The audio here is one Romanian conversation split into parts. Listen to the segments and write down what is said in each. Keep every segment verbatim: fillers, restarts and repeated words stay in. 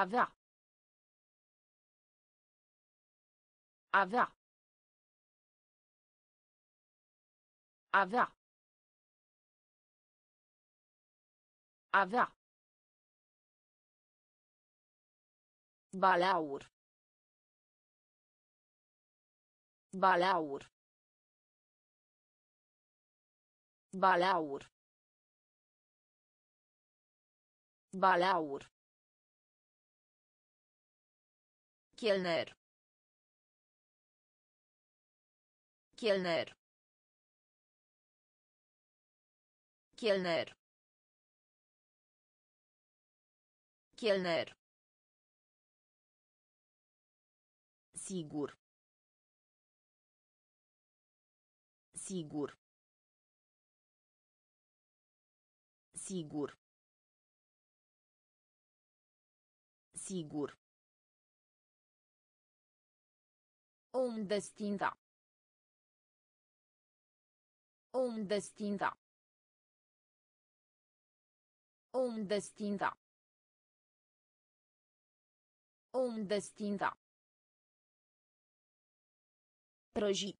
Avea. Avea. Avea. Avea. Balaur. Balaur. Balaur. Balaur. Chelner. Chelner. Chelner. Chelner. Sigur. Sigur. Sigur. Sigur. Om destinda. Om destinda. Om destinda. Om destinda. Prăji.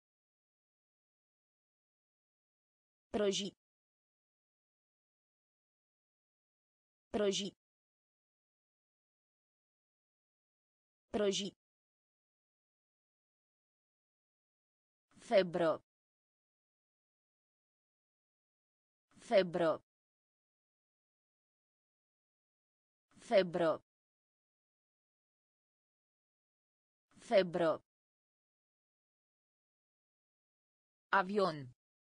Prăji. Prăji. Prăji. Febră. Febră. Febră. Febră. Avion.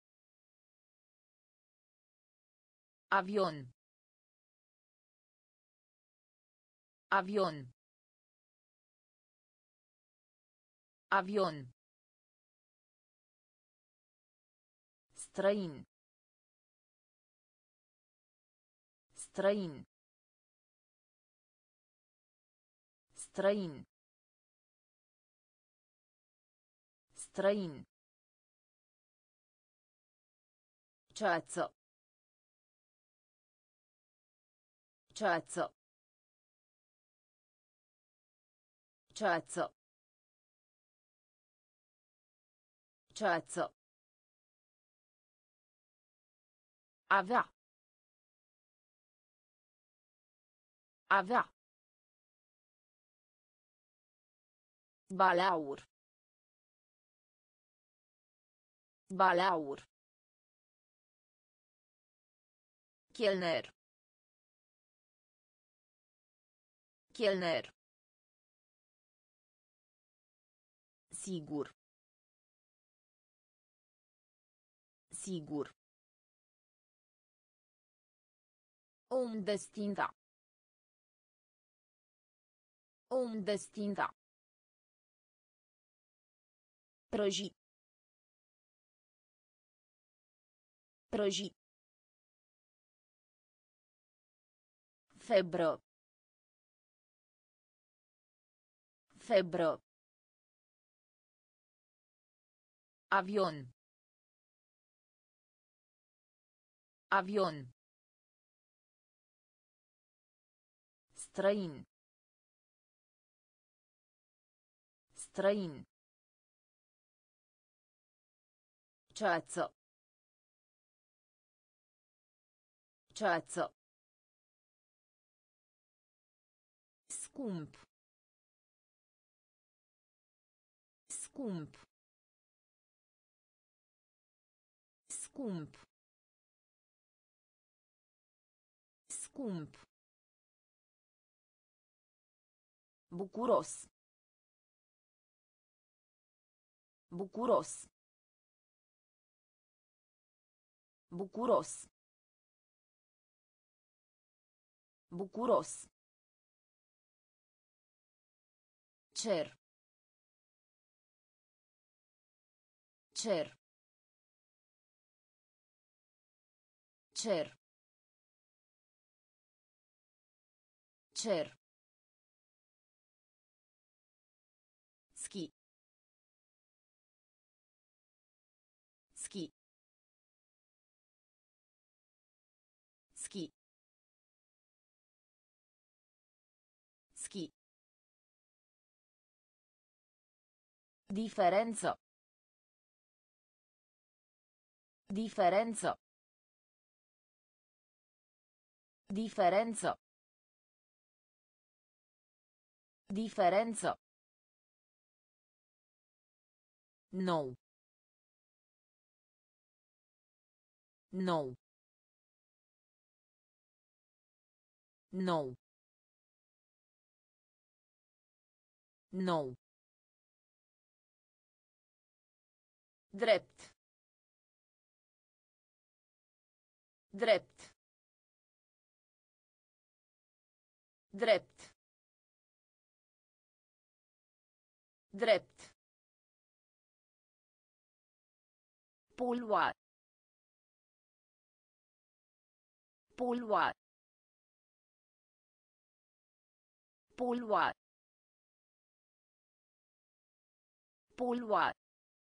Avion. Avion. Avion. Străin. Străin. Străin. Străin. Ceață. Ceață. Ceață. Ceață. Avea. Avea. Balaur. Balaur. Chelner. Chelner. Sigur. Sigur. Om destinda. Om destinda. Prăji. Prăji. Febră. Febră. Avion. Avion. Străin. Străin. Ceață. Ceață. Scump. Scump. Scump. Scump. Bucuros. Bucuros. Bucuros. Bucuros. Cer. Cer. Cer. Cer. Ski. Ski. Ski. Diferență. Diferență. Diferență. Diferență. Nou. Nou. Nou. Nou. Drept. Drept. Drept. Drept. Polua. Polua. Polua. Polua.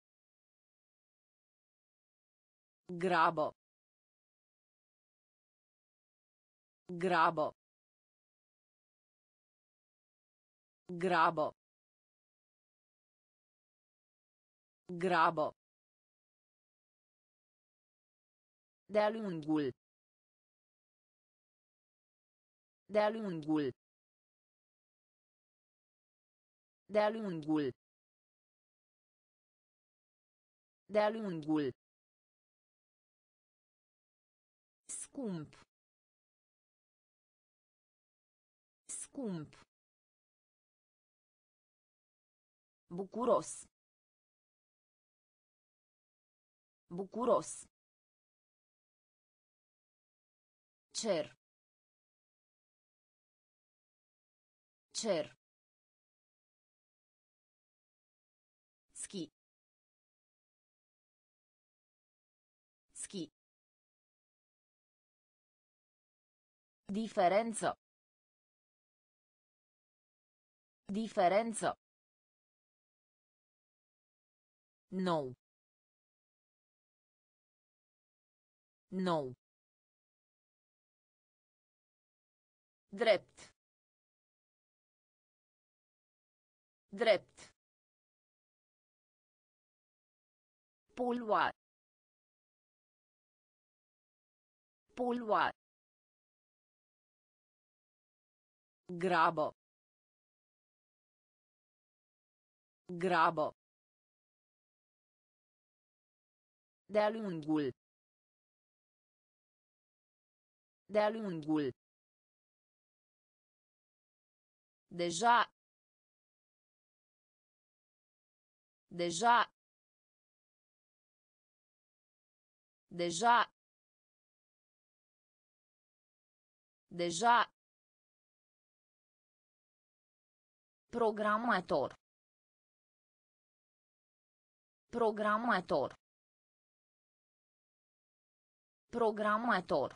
Grabă. Grabă. Grabă. Grabă. De-a lungul. De-a lungul. De-a lungul. De-a lungul. Scump. Scump. Bucuros. Bucuros. Cer. Cer. Ski. Ski. Diferență. Diferență. Nou. Nou. Drept. Drept. Polua. Polua. Grabă. Grabă. De-a lungul. De-a lungul. Deja. Deja. Deja. Deja. Programator. Programator. Programator.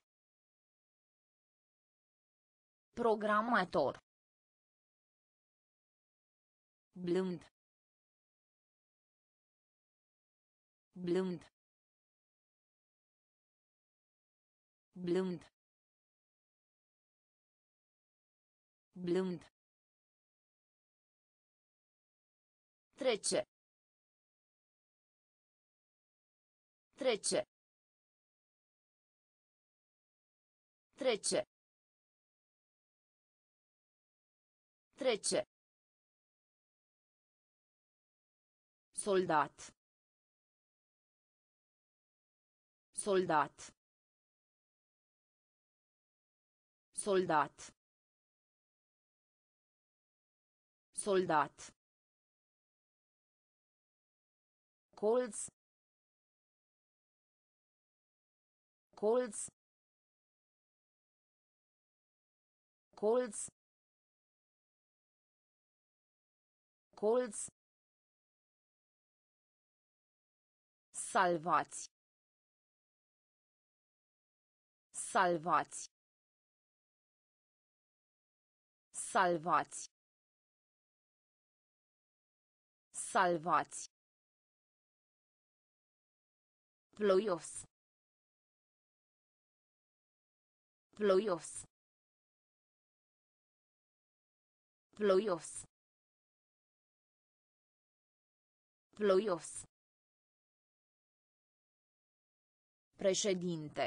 Programator. Blând. Blând. Blând. Blând. Trece. Trece. Trece. Trece. Soldat. Soldat. Soldat. Soldat. Colț. Colț. Colț. Colț. Salvați. Salvați. Salvați. Salvați. Ploios. Ploios. Ploios. Ploios. Președinte.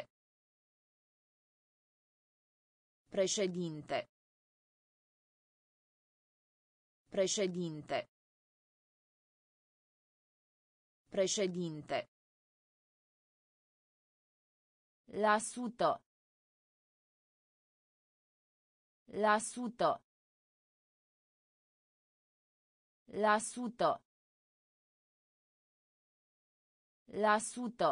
Președinte. Președinte. Președinte. La sută. La sută. La sută. La sută.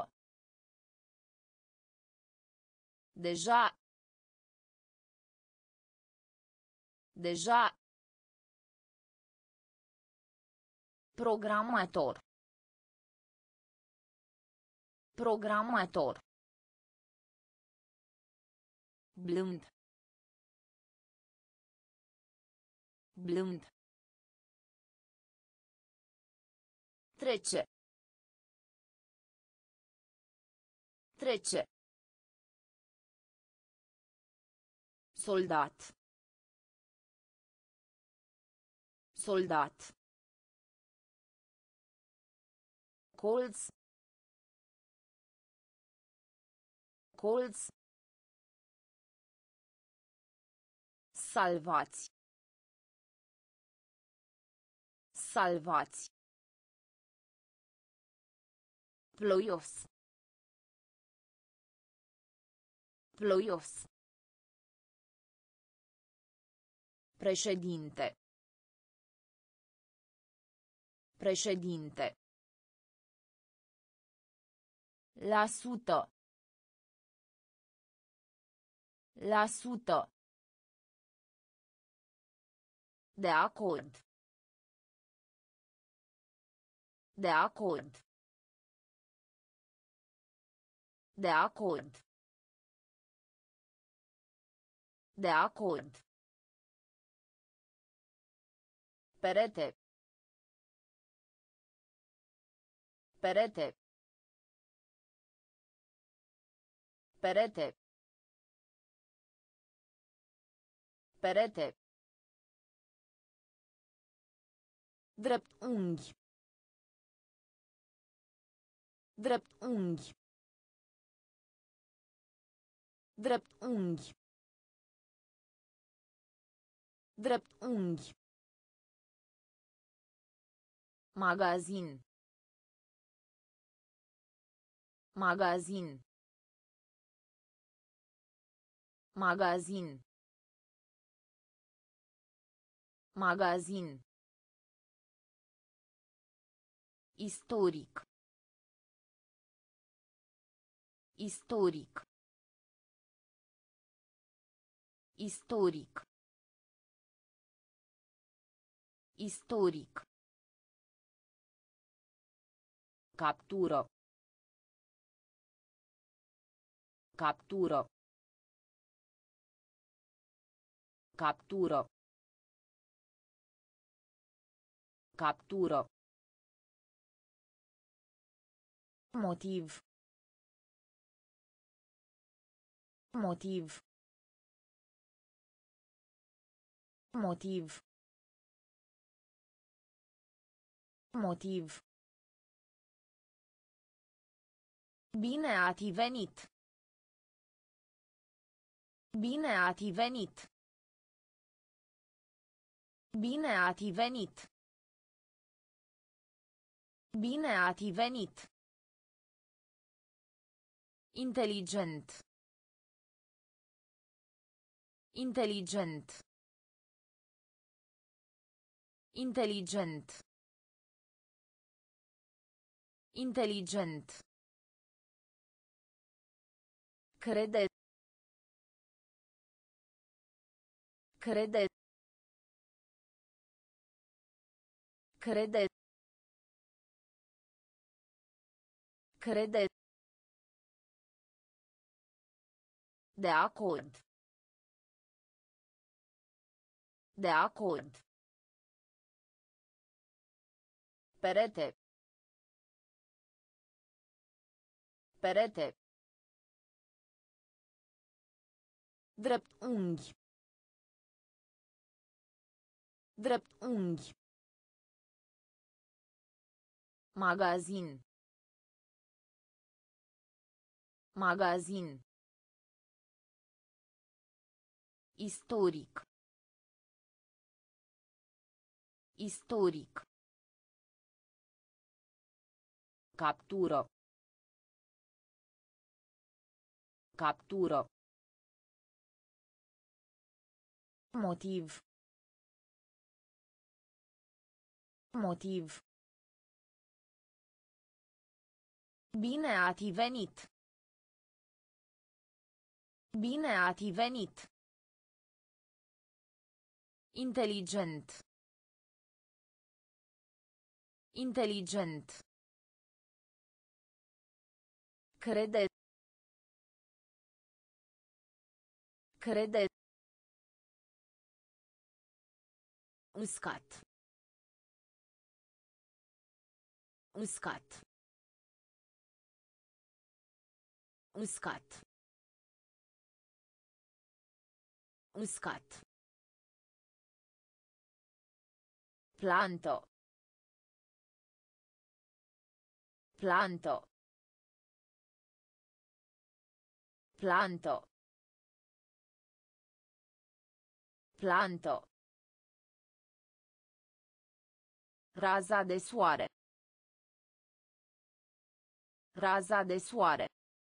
Deja. Deja. Programator. Programator. Blând. Blând. Trece. Trece. Soldat. Soldat. Colț. Colț. Salvați. Salvați. Ploios. Ploios. Președinte. Președinte. La sută. La sută. De acord. De acord. De acord. De acord. Perete. Perete. Perete. Perete. Drept unghi. Drept unghi. Drept unghi. Drept unghi. Magazin. Magazin. Magazin. Magazin. Istoric. Istoric. Istoric. Istoric. Captură. Captură. Captură. Captură. Motiv. Motiv. Motiv. Motiv. Bine ați venit. Bine ați venit. Bine ați venit. Bine ați venit. Inteligent. Inteligent. Inteligent. Inteligent. Crede. Crede. Crede. Crede. De acord. De acord. Perete. Perete. Drept unghi. Drept unghi. Magazin. Magazin. Istoric. Istoric. Captură. Captură. Motiv. Motiv. Bine ați venit. Bine ați venit. Inteligent. Inteligent. Crede. Crede. Uscat. Uscat. Uscat. Uscat. Planto. Planto. Planto. Planto. Raza de soare. Raza de soare.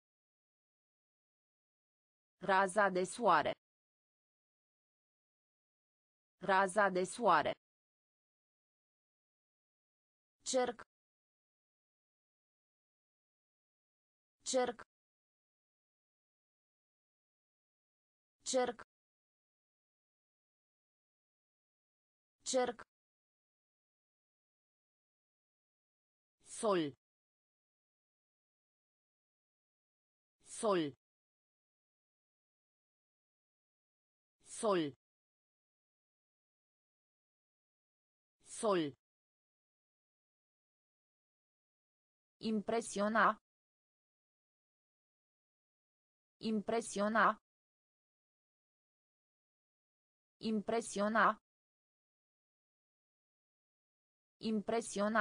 Raza de soare. Raza de soare. Cerc. Cerc. Cerc. Cerc. Sol. Sol. Sol. Sol. Impresiona. Impresiona. Impresiona. Impresiona.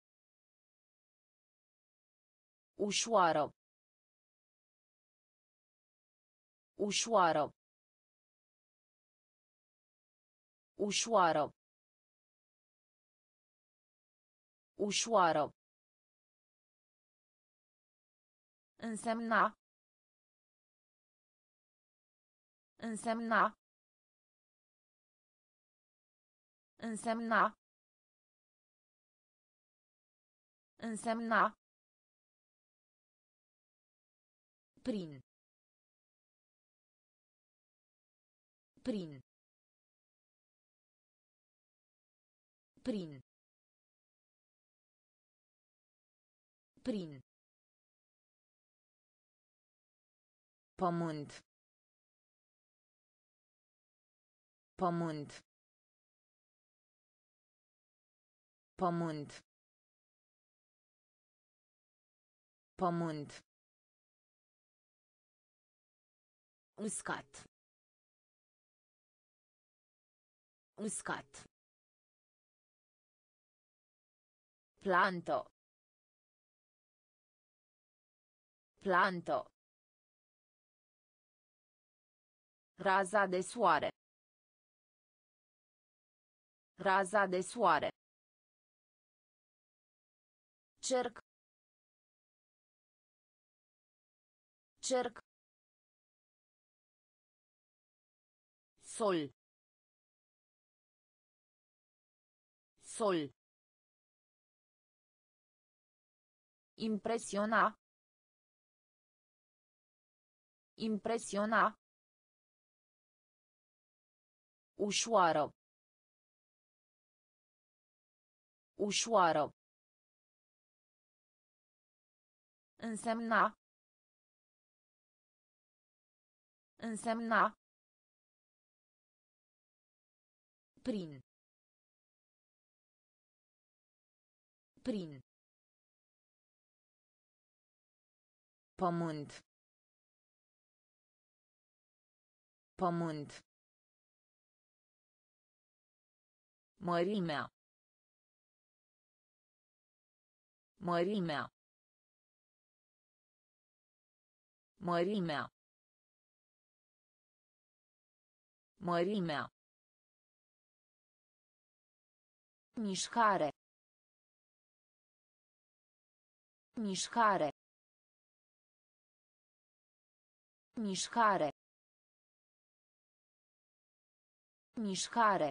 Ușoară. Ușoară. Ușoară. Ușoară. Însemna. Însemna. Însemna. Însemna. Prin. Prin. Prin. Prin. Pământ. Pământ. Pământ. Pământ. Uscat. Uscat. Planto. Planto. Raza de soare. Raza de soare. Cerc. Cerc. Sol. Sol. Impresiona. Impresiona. Ușoară. Ușoară. Însemna. Însemna. Prin. Prin. Pământ. Pământ. Mărimea. Mărimea. Mărimea. Mărimea. Mișcare. Mișcare. Mișcare. Mișcare.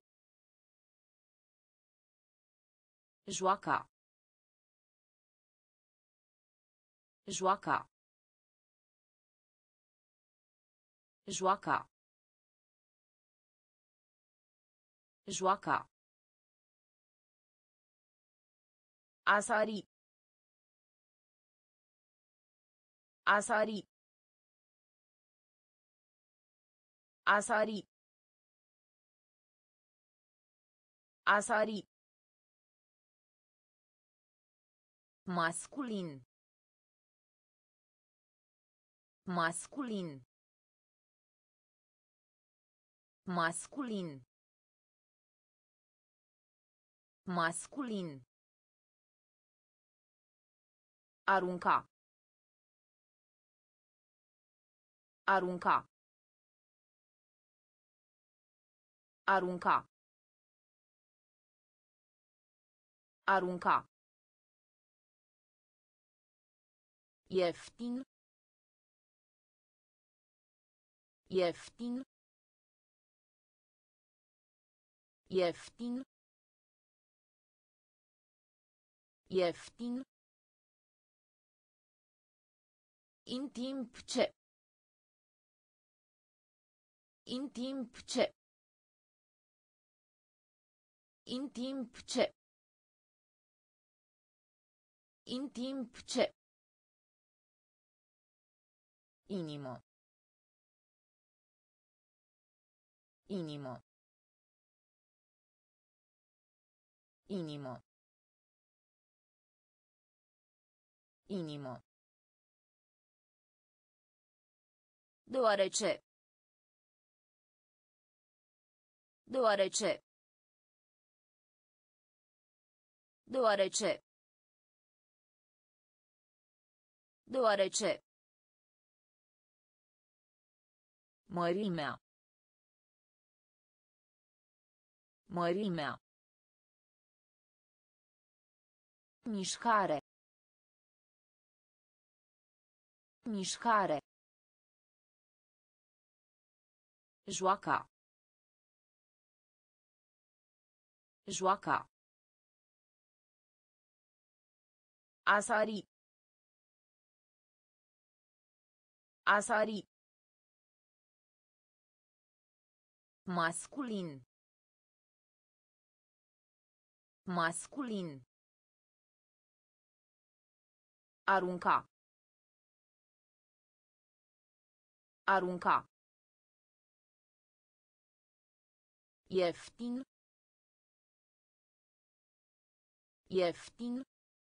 Joaca. Joaca. Joaca. Joaca. A sari. A sari. A sari. A sari. Masculin. Masculin. Masculin. Masculin. Arunca. Arunca. Arunca. Arunca. Ieftin. Ieftin. Ieftin. Ieftin. În timp ce. În timp ce. În timp ce. În timp ce. Inimă. Inimă. Inimă. Inimă. Deoarece. Deoarece. Deoarece. Deoarece. Mărimea. Mărimea. Mișcare. Mișcare. Joaca. Joaca. A sari. A sari. Masculin. Masculin. Arunca. Arunca. Ieftin. Ieftin.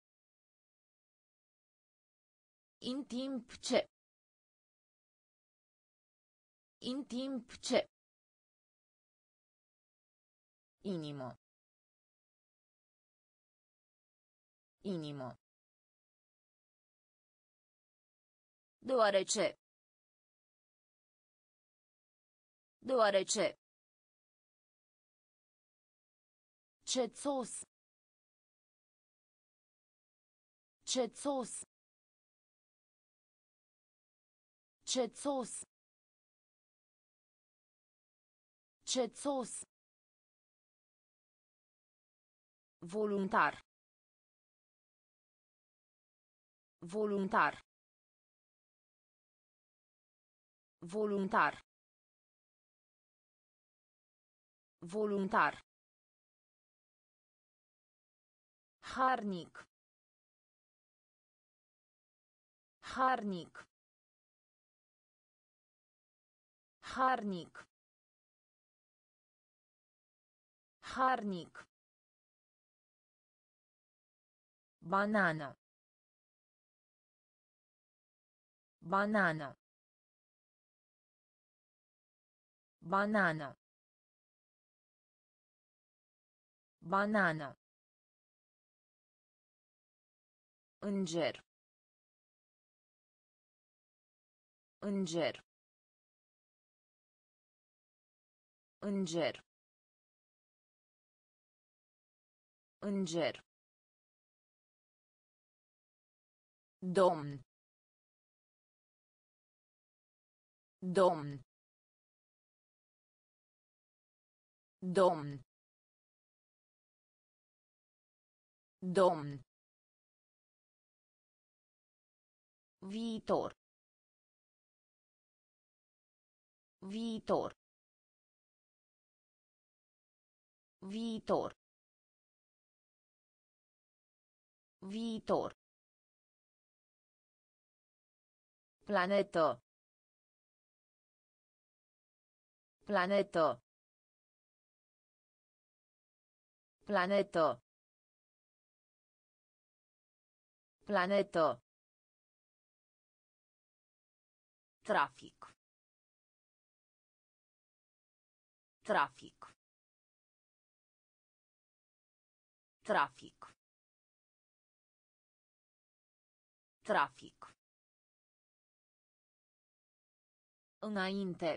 În timp ce. În timp ce. Inimă. Inimă. Deoarece. Deoarece. Cețos. Cețos. Cețos. Cețos. Voluntar. Voluntar. Voluntar. Voluntar. Harnic. Harnic. Harnic. Harnic. Banana. Banana. Banana. Banana. Înger. Înger. Înger. Înger. Domn. Domn. Domn. Domn. Viitor. Viitor. Viitor. Viitor. Planetă. Planetă. Planetă. Planetă. Trafic. Trafic. Trafic. Trafic. Înainte.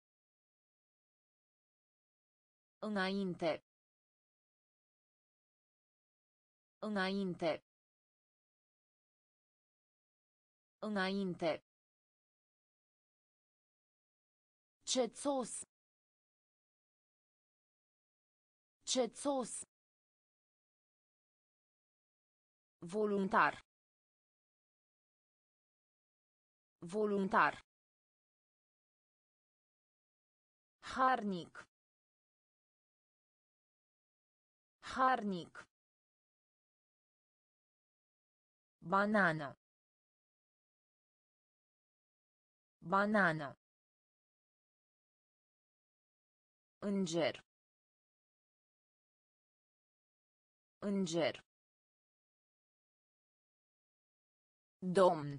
Înainte. Înainte. Înainte. Cețos. Cețos. Voluntar. Voluntar. Harnic. Harnic. Banană. Banană. Înger. Înger. Domn.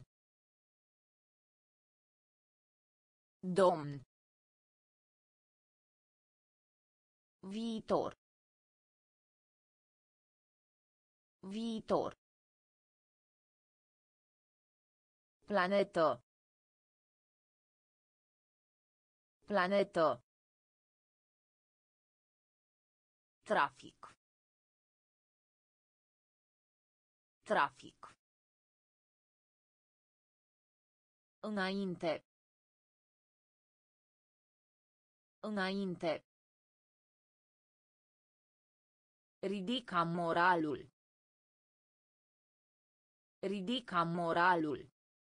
Domn. Viitor. Viitor. Planetă. Planetă. Trafic. Trafic. Înainte. Înainte. Ridica moralul. Ridica moralul.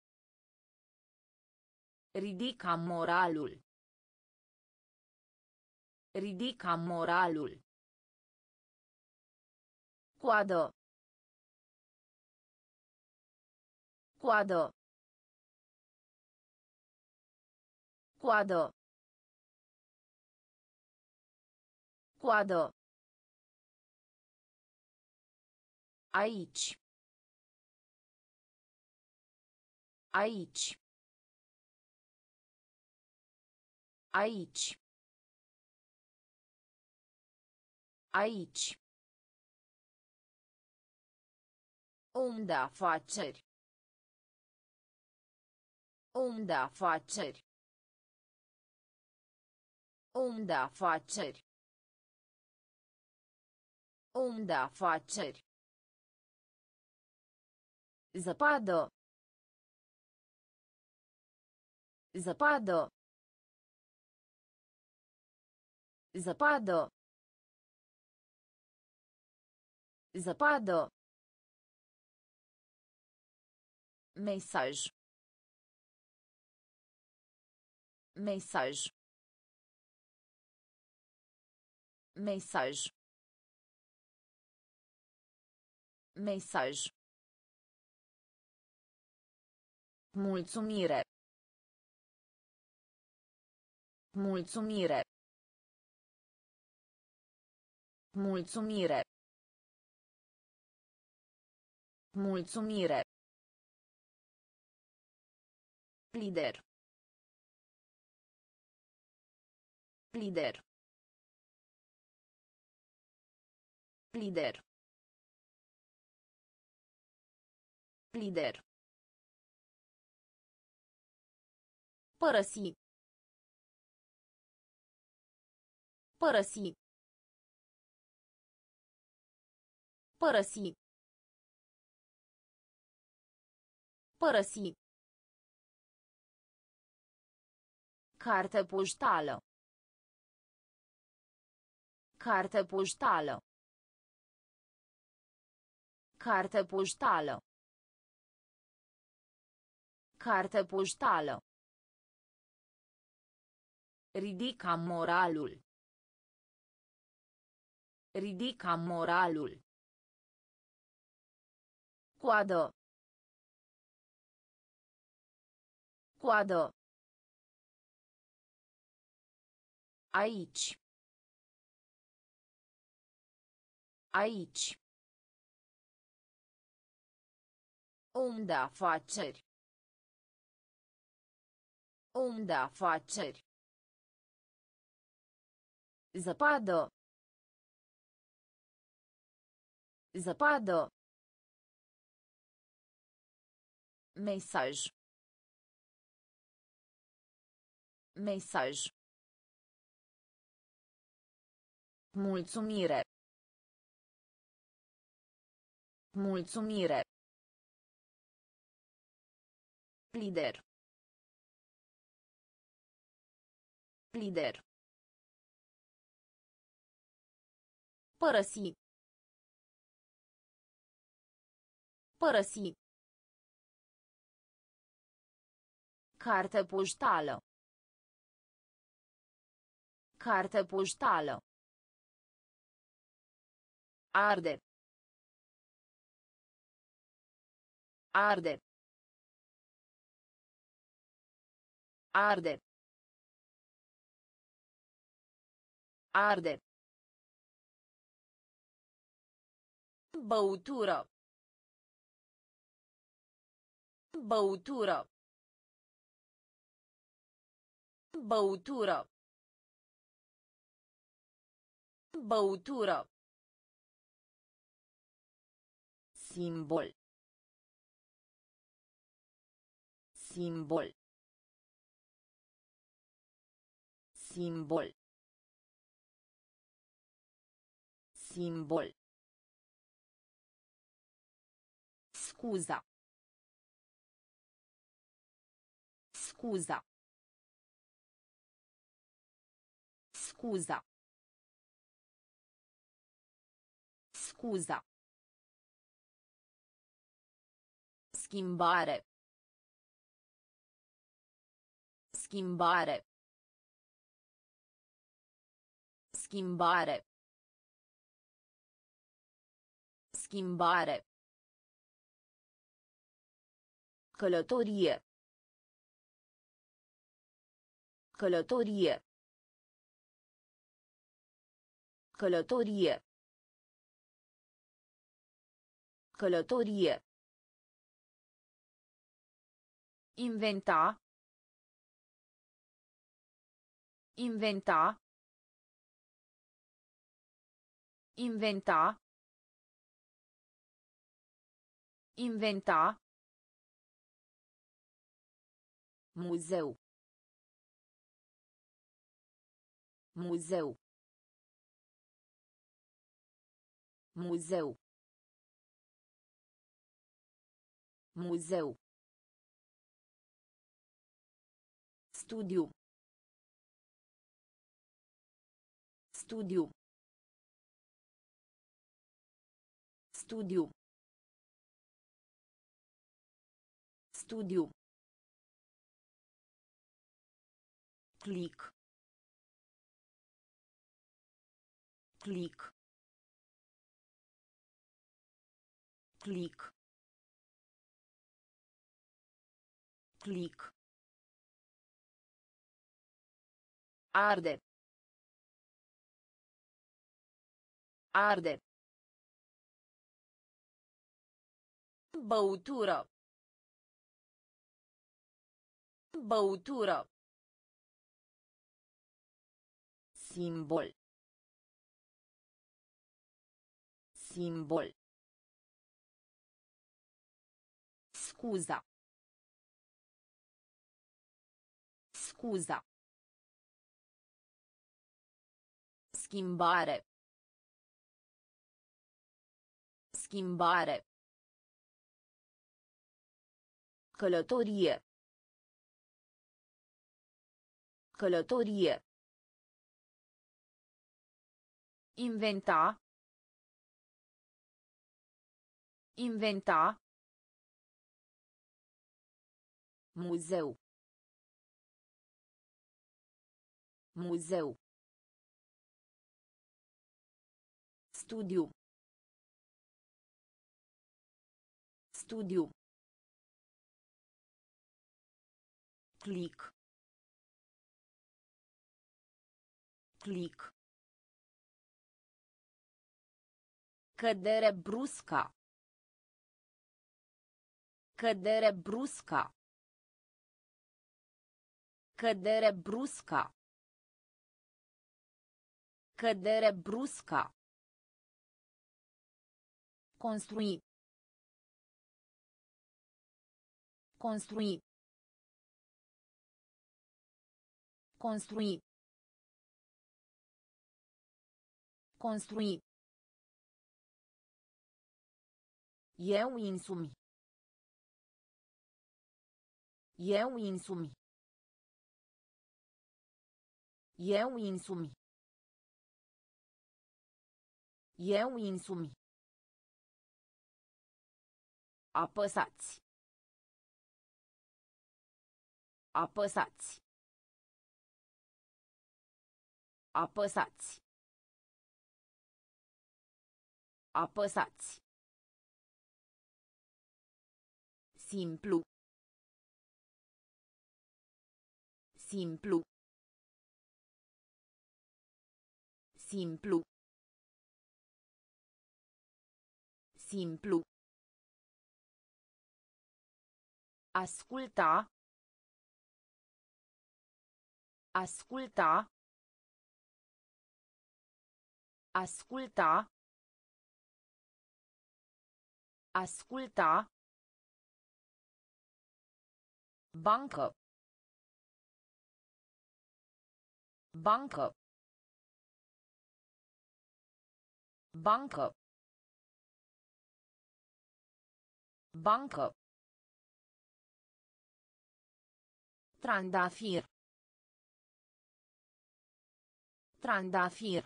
Ridica moralul. Ridica moralul. Coadă. Coadă. Coadă. Coadă. Aici. Aici. Aici. Aici. Om de afaceri. Om de afaceri. Om de afaceri. Om de afaceri. Zăpadă. Zăpadă. Zăpadă. Zăpadă. Mesaj. Mesaj. Mesaj. Mesaj. Mulțumire. Mulțumire. Mulțumire. Mulțumire. Lider. Lider. Lider. Lider. Părăsi. Părăsi. Părăsi. Părăsi. Carte poștală. Carte poștală. Carte poștală. Carte poștală. Ridica moralul. Ridica moralul. Coadă. Coadă. Aici. Aici. Om de afaceri. Om de afaceri. Zăpadă. Zăpadă. Mesaj. Mesaj. Mulțumire. Mulțumire. Lider. Lider. Părăsi. Părăsi. Carte poștală. Carte poștală. Arde. Arde. Arde. Arde. Băutură. Băutură. Băutură. Băutură. Simbol. Simbol. Simbol. Simbol. Scuza. Scuza. Scuza. Scuza. Schimbare. Schimbare. Schimbare. Schimbare. Călătorie. Călătorie. Călătorie. Călătorie. Inventa. Inventa. Inventa. Inventa. Muzeu. Muzeu. Muzeu. Muzeu. Studiu. Studiu. Studiu. Studiu. Click. Click. Click. Click. Arde. Arde. Băutură. Băutură. Simbol. Simbol. Scuza. Scuza. Schimbare. Schimbare. Călătorie. Călătorie. Inventa. Inventa. Muzeu. Muzeu. Studiu. Studiu. Click. Click. Cădere brusca. Cădere brusca. Cădere brusca. Cădere brusca. Construi. Construi. Construi. Construi. Eu însumi. Eu însumi. Eu însumi. Eu însumi. Apăsați. Apăsați. Apăsați. Apăsați. Simplu. Simplu. Simplu. Simplu. Asculta. Asculta. Asculta. Asculta. Bancă. Bancă. Bancă. Bancă. Trandafir. Trandafir.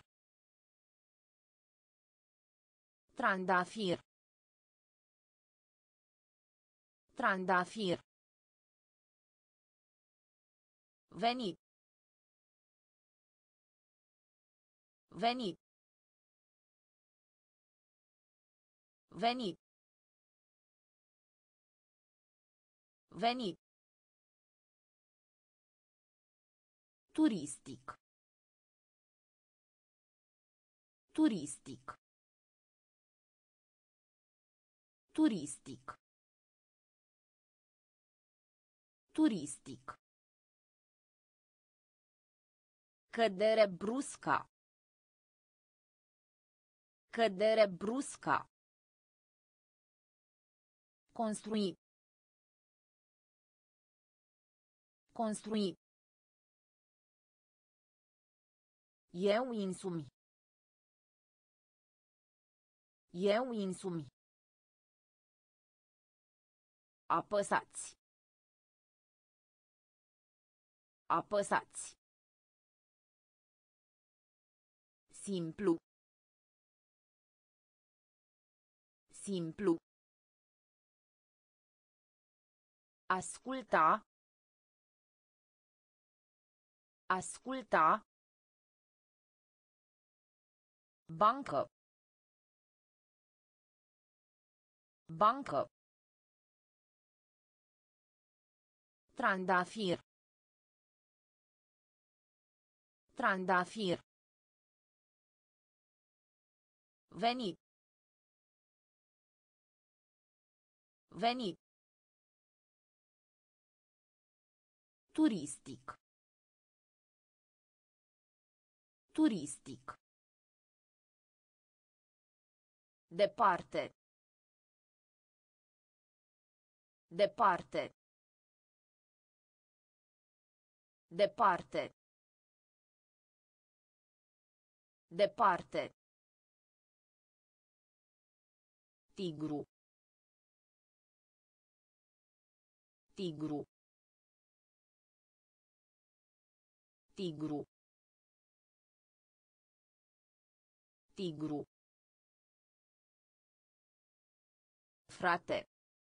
Trandafir. Trandafir. Veni. Veni. Veni. Veni. Turistic. Turistic. Turistic. Turistic. Cădere brusca. Cădere brusca. Construi. Construi. Eu însumi. Eu însumi. Apăsați. Apăsați. Simplu. Simplu. Asculta. Asculta. Bancă. Bancă. Trandafir. Trandafir. Veni. Veni. Turistic. Turistic. Departe. Departe. Departe. Departe. Tigru. Tigru. Tigru. Tigru. Frate.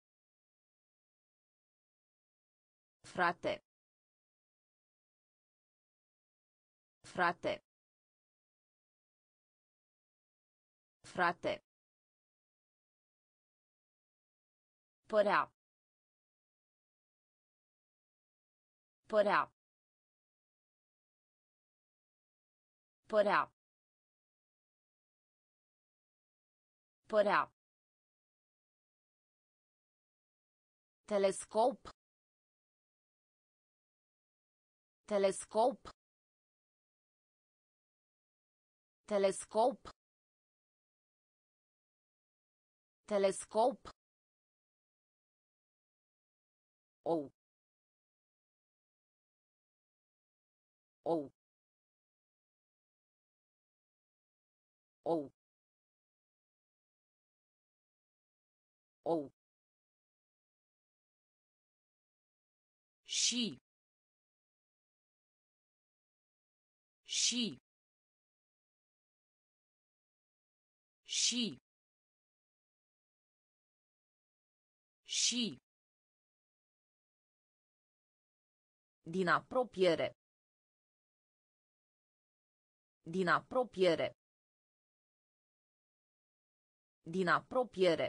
Frate. Frate. Frate. Părea. Părea. Părea. Părea. Telescop. Telescop. Telescop. Telescop. Ou. Ou. Ou. Ou. Și. Și. Și. Și. Din apropiere. Din apropiere. Din apropiere.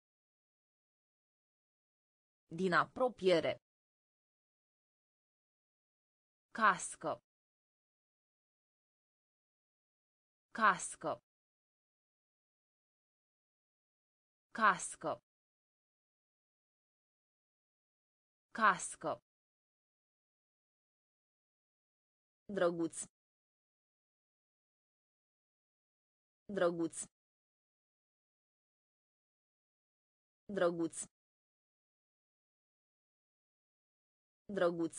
Din apropiere. Cască. Cască. Cască. Cască. Drăguț. Drăguț. Drăguț. Drăguț.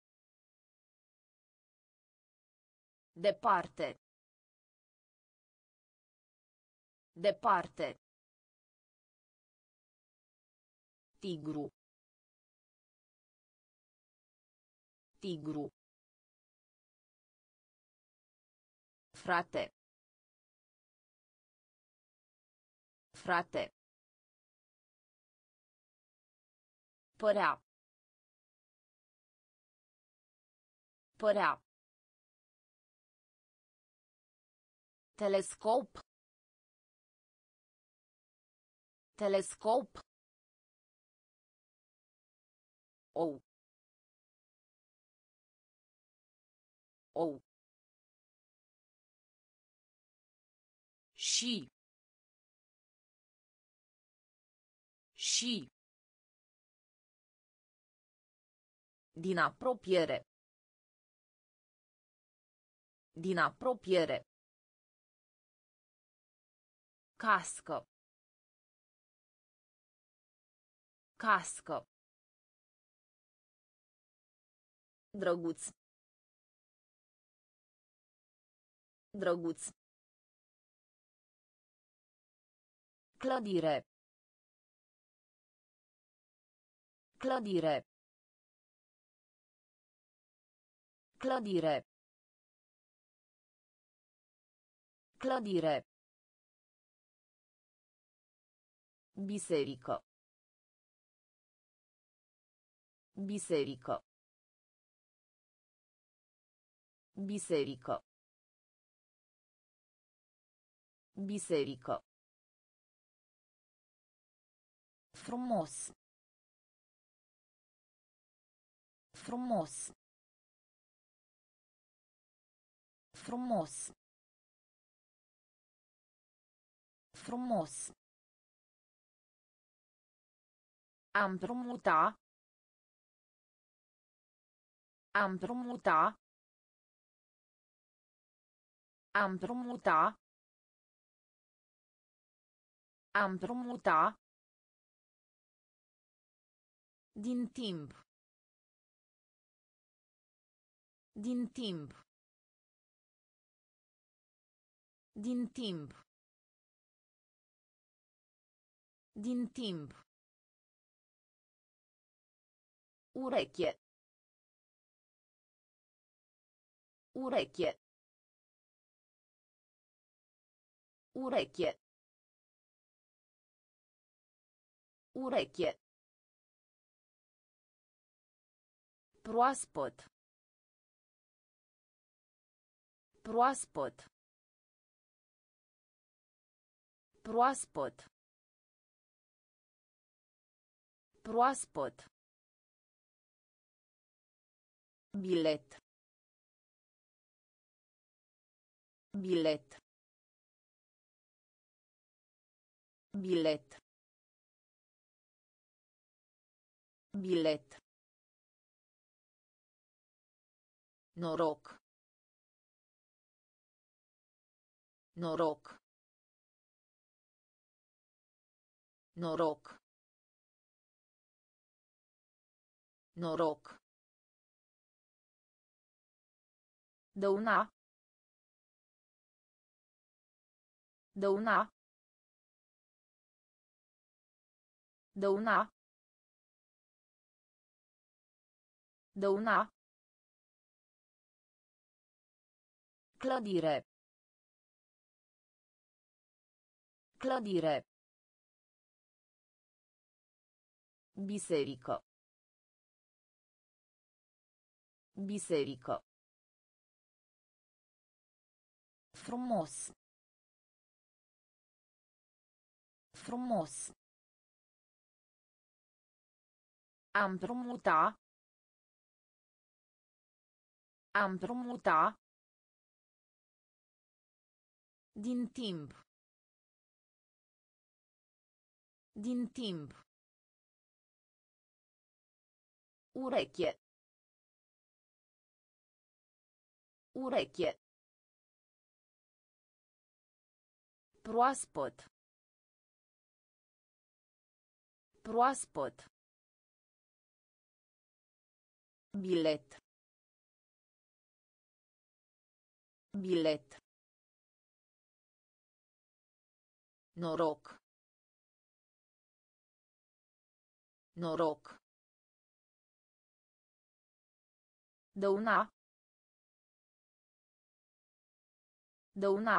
Departe. Departe. Tigru. Tigru. Frate. Frate. Părea. Părea. Telescop. Telescop. Ou. Ou. Și. Și. Din apropiere. Din apropiere. Cască. Cască. Drăguț. Drăguț. Clădire. Clădire. Clădire. Clădire. Biserică. Biserică. Biserică. Biserică. Frumos. Frumos. Frumos. Frumos. Am împrumuta. Am împrumuta. Am împrumuta. Am împrumuta. Din timp. Din timp. Din timp. Din timp. Urechie. Urechie. Urechie. Urechie. Proaspăt. Proaspăt. Proaspăt. Proaspăt. Bilet. Bilet. Bilet. Bilet. Noroc. Noroc. Noroc. Noroc. Dăuna. Dăuna. Dăuna. Dăuna. Clădire. Clădire. Biserică. Biserică. Frumos. Frumos. Am drumuta. Am drumuta. Din timp. Din timp. Urechie. Urechie. Proaspăt. Proaspăt. Bilet. Bilet. Noroc. Noroc. Dăuna. Dăuna.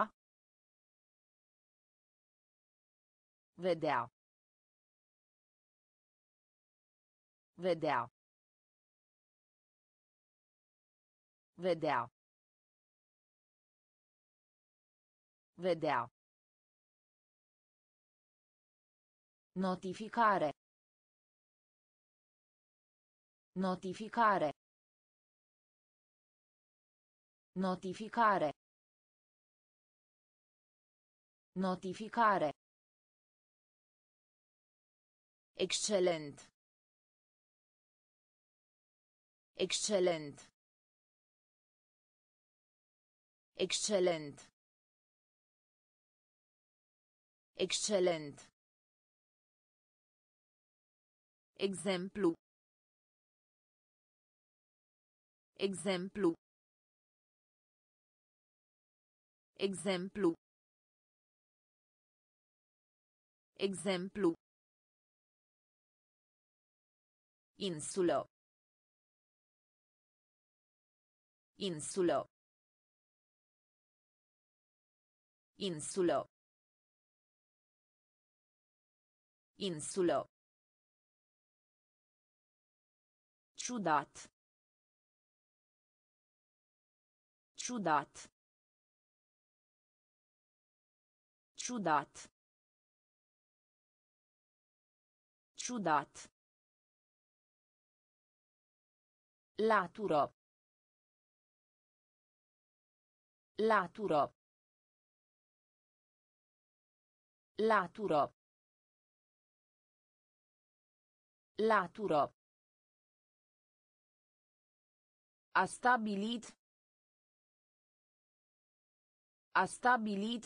Vedea. Vedea. Vedea. Vedea. Notificare. Notificare. Notificare. Notificare. Excelent. Excelent. Excelent. Excelent. Exemplu. Exemplu. Exemplu. Exemplu. Insulă. Insulă. Insulă. Insulă. Ciudat. Ciudat. Ciudat. Ciudat. Latură. Latură. Latură. Latură. A stabilit. A stabilit.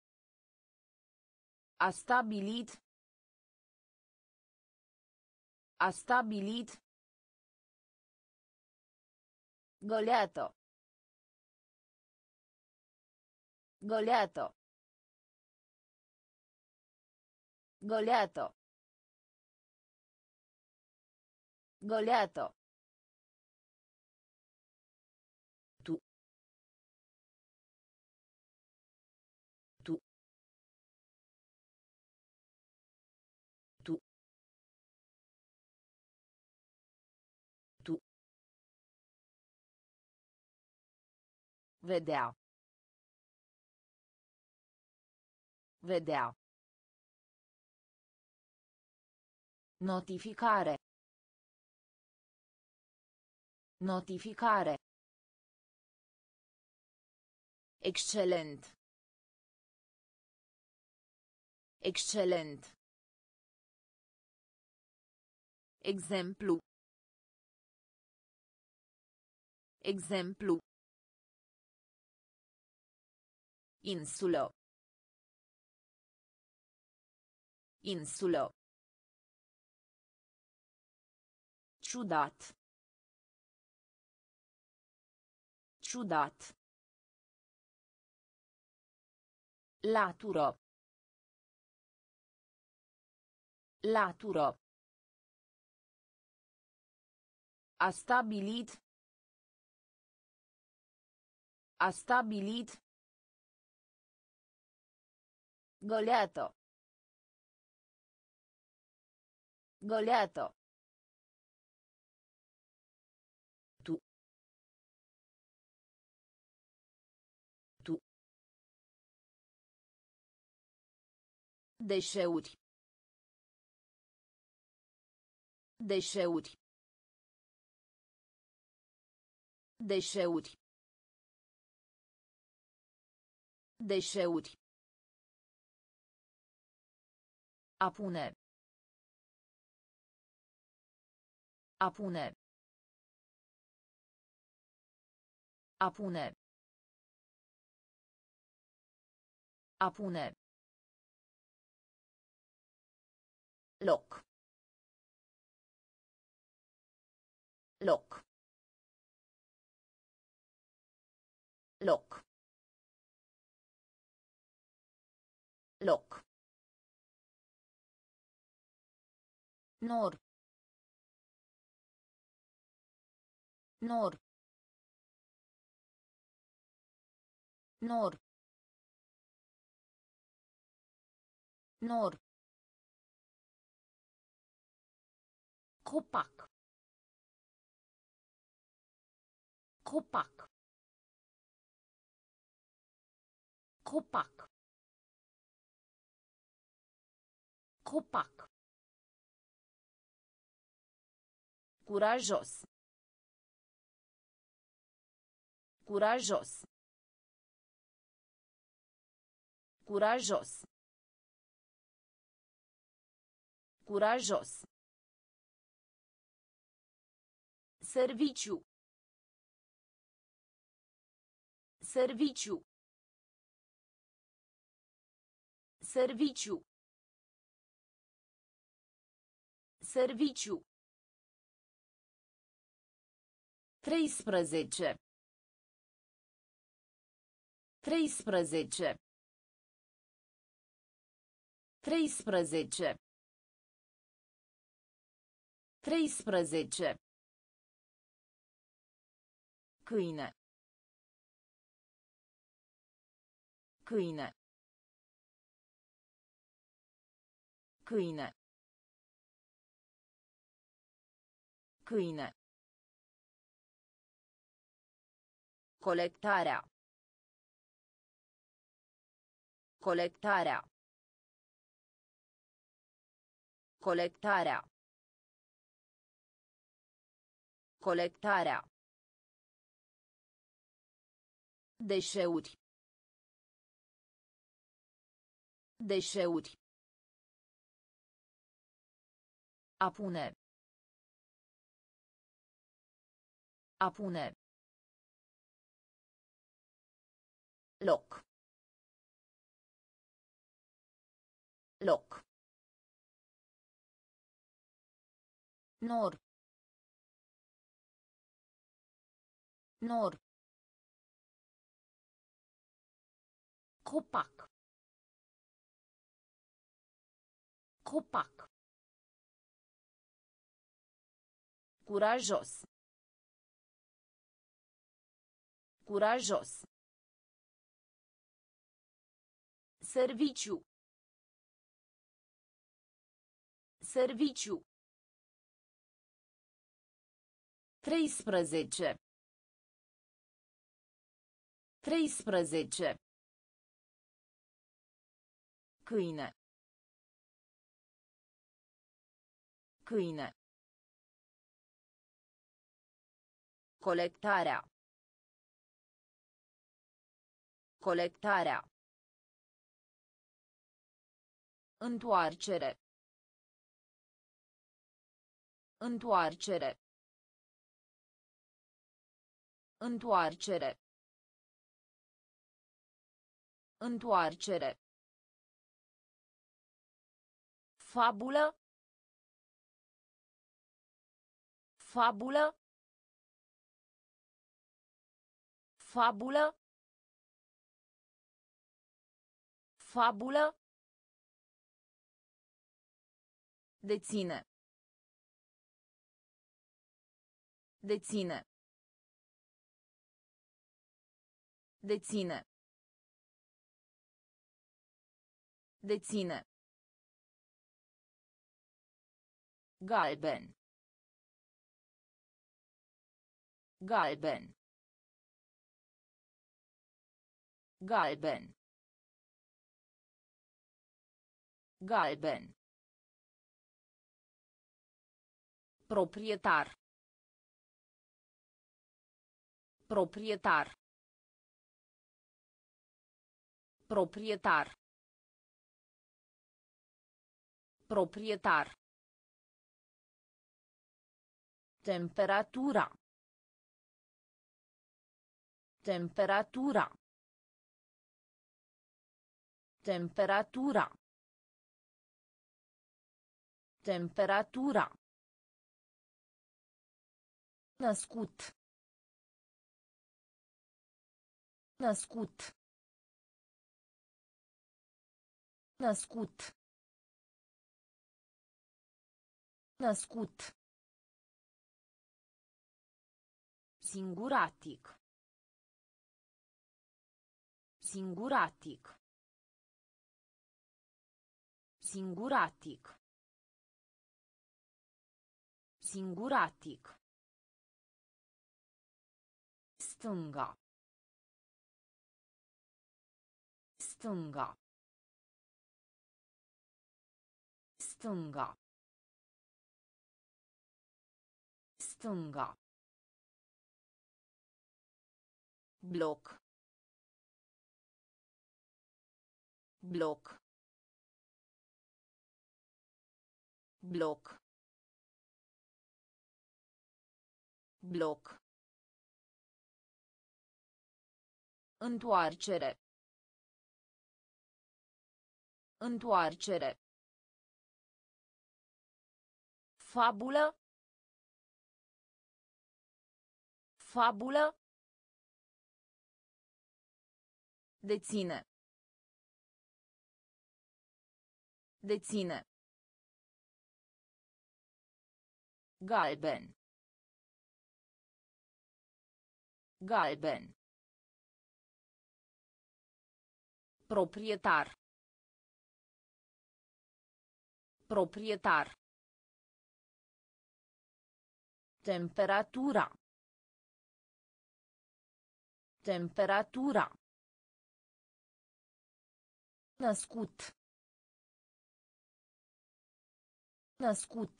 A stabilit. A stabilit. Goleato. Goleato. Goleato. Goleato. Tu. Tu. Tu. Tu. Vedea. Vedea. Notificare. Notificare. Excelent. Excelent. Exemplu. Exemplu. Insulo. Insulo. Ciudat. Ciudat. Laturo. Laturo. A stabilit. A stabilit. Goleato. Goleato. Tu. Tu. Deșeuri. Deșeuri. Deșeuri. Deșeuri. A pune. A pune. A pune. A pune. Loc. Loc. Loc. Loc. Nor. Nor. Nor. Nor. Copac. Copac. Copac. Copac. Curajos. Curajos. Curajos. Curajos. Serviciu. Serviciu. Serviciu. Serviciu. Treisprezece. Treisprezece. Treisprezece. Treisprezece. Câine. Câine. Câine. Câine. Colectarea. Colectarea. Colectarea. Colectarea. Deșeuri. Deșeuri. A pune. A pune. Loc. Loc. Nor. Nor. Copac. Copac. Curajos. Curajos. Serviciu. Serviciu. Treisprezece. Treisprezece. Câine. Câine. Colectarea. Colectarea. Întoarcere. Întoarcere. Întoarcere. Întoarcere. Fabulă. Fabulă. Fabulă. Fabulă. Deține. Deține. Deține. Deține. Galben. Galben. Galben. Galben. Proprietar. Proprietar. Proprietar. Proprietar. Temperatura. Temperatura. Temperatura. Temperatura. Născut. Născut. Născut. Născut. Singuratic. Singuratic. Singuratic. Singuratic. Stânga. Stânga. Stânga. Stânga. Bloc. Bloc. Bloc. Bloc. Întoarcere. Întoarcere. Fabulă. Fabulă. Deține. Deține. Galben. Galben. Proprietar. Proprietar. Temperatura. Temperatura. Născut. Născut.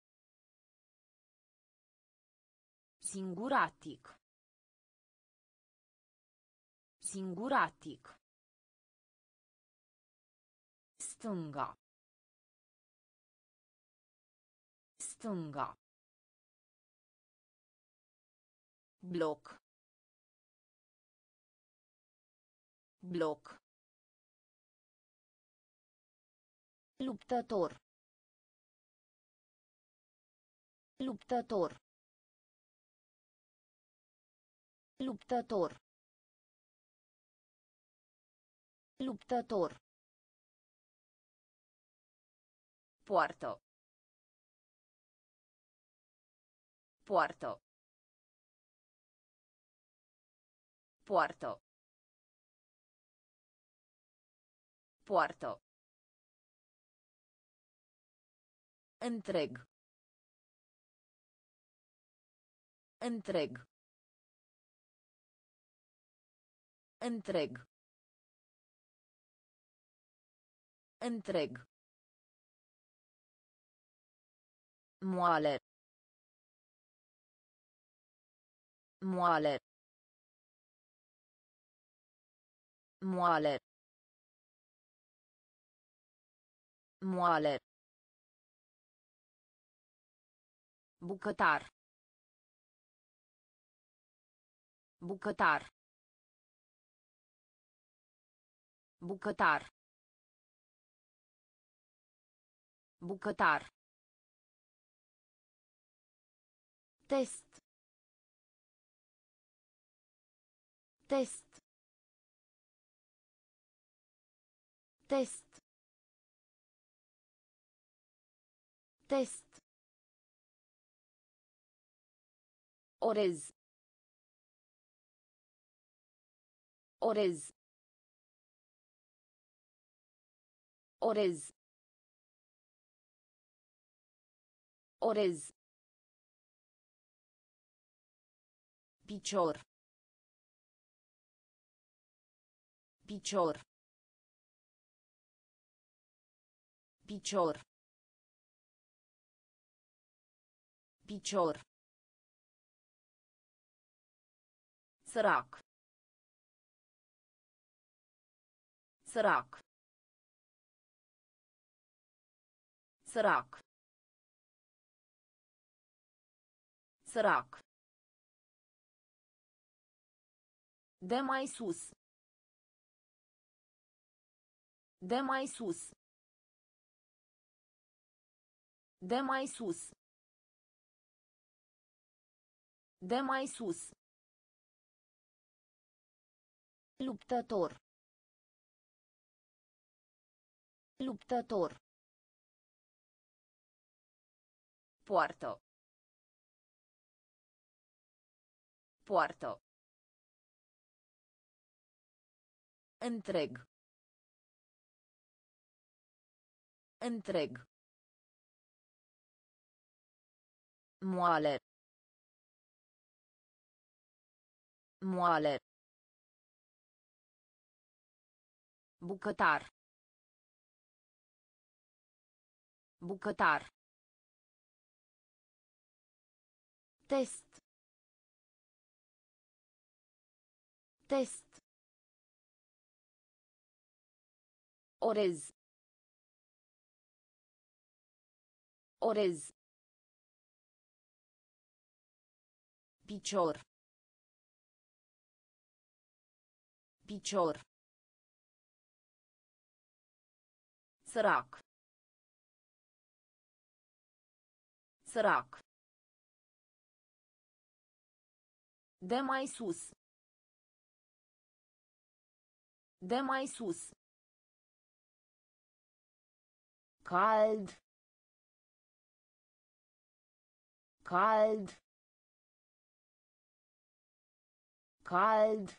Singuratic. Singuratic. Stânga. Stânga. Bloc. Bloc. Luptător. Luptător. Luptător. Luptător. Poartă. Poartă. Poartă. Poartă. Întreg. Întreg. Întreg. Întreg. Moale. Moale. Moale. Moale. Bucătar. Bucătar. Bucătar. Bucătar. Test. Test. Test. Test. Orez. Orez. Orez. Orez. Picior. Picior. Picior. Picior. Sărac. Sărac. Sărac. Sărac. De mai sus. De mai sus. De mai sus. De mai sus. Luptător. Luptător. Poartă. Poartă. Întreg. Întreg. Moale. Moale. Bucătar. Bucătar. Test. Test. Orez. Orez. Picior. Picior. Sărac. Sărac. De mai sus. De mai sus. Cald. Cald. Cald.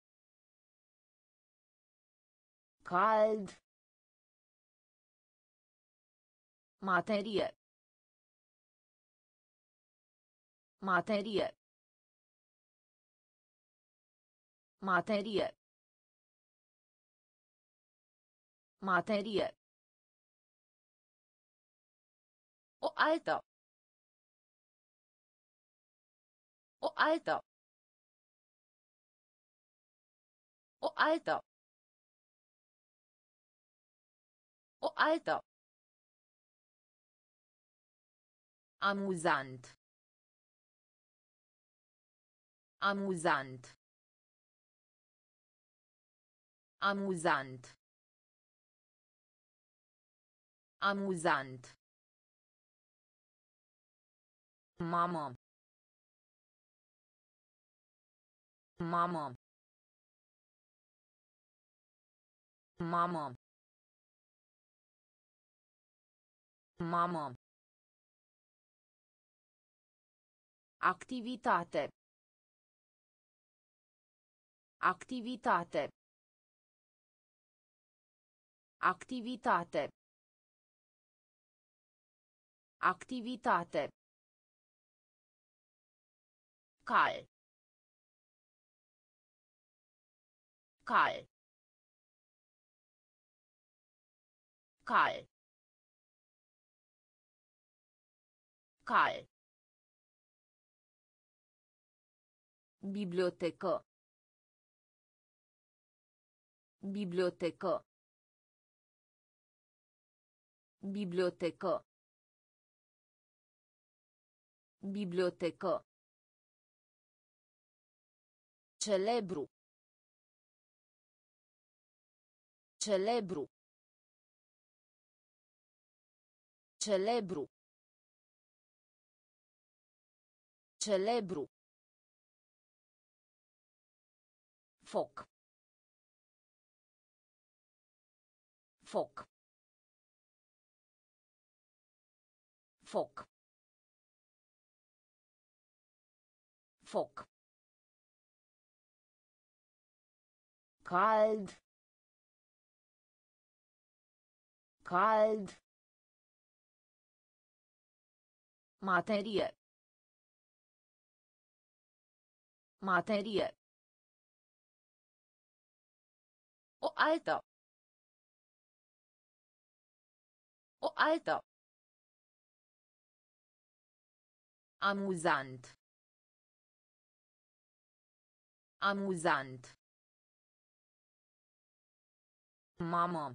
Cald. Materie. Materie. Materie. Materie. O altă. O altă. O altă. O altă. Amuzant. Amuzant. Amuzant. Amuzant. Mamă. Mamă. Mamă. Mamă. Activitate. Activitate. Activitate. Activitate. Cal. Cal. Cal. Cal. Bibliotecă. Bibliotecă. Bibliotecă. Bibliotecă. Celebru. Celebru. Celebru. Celebru. Foc. Foc. Foc. Foc. Cald. Cald. Materie. Materie. O altă. O altă. Amuzant. Amuzant. Mamă.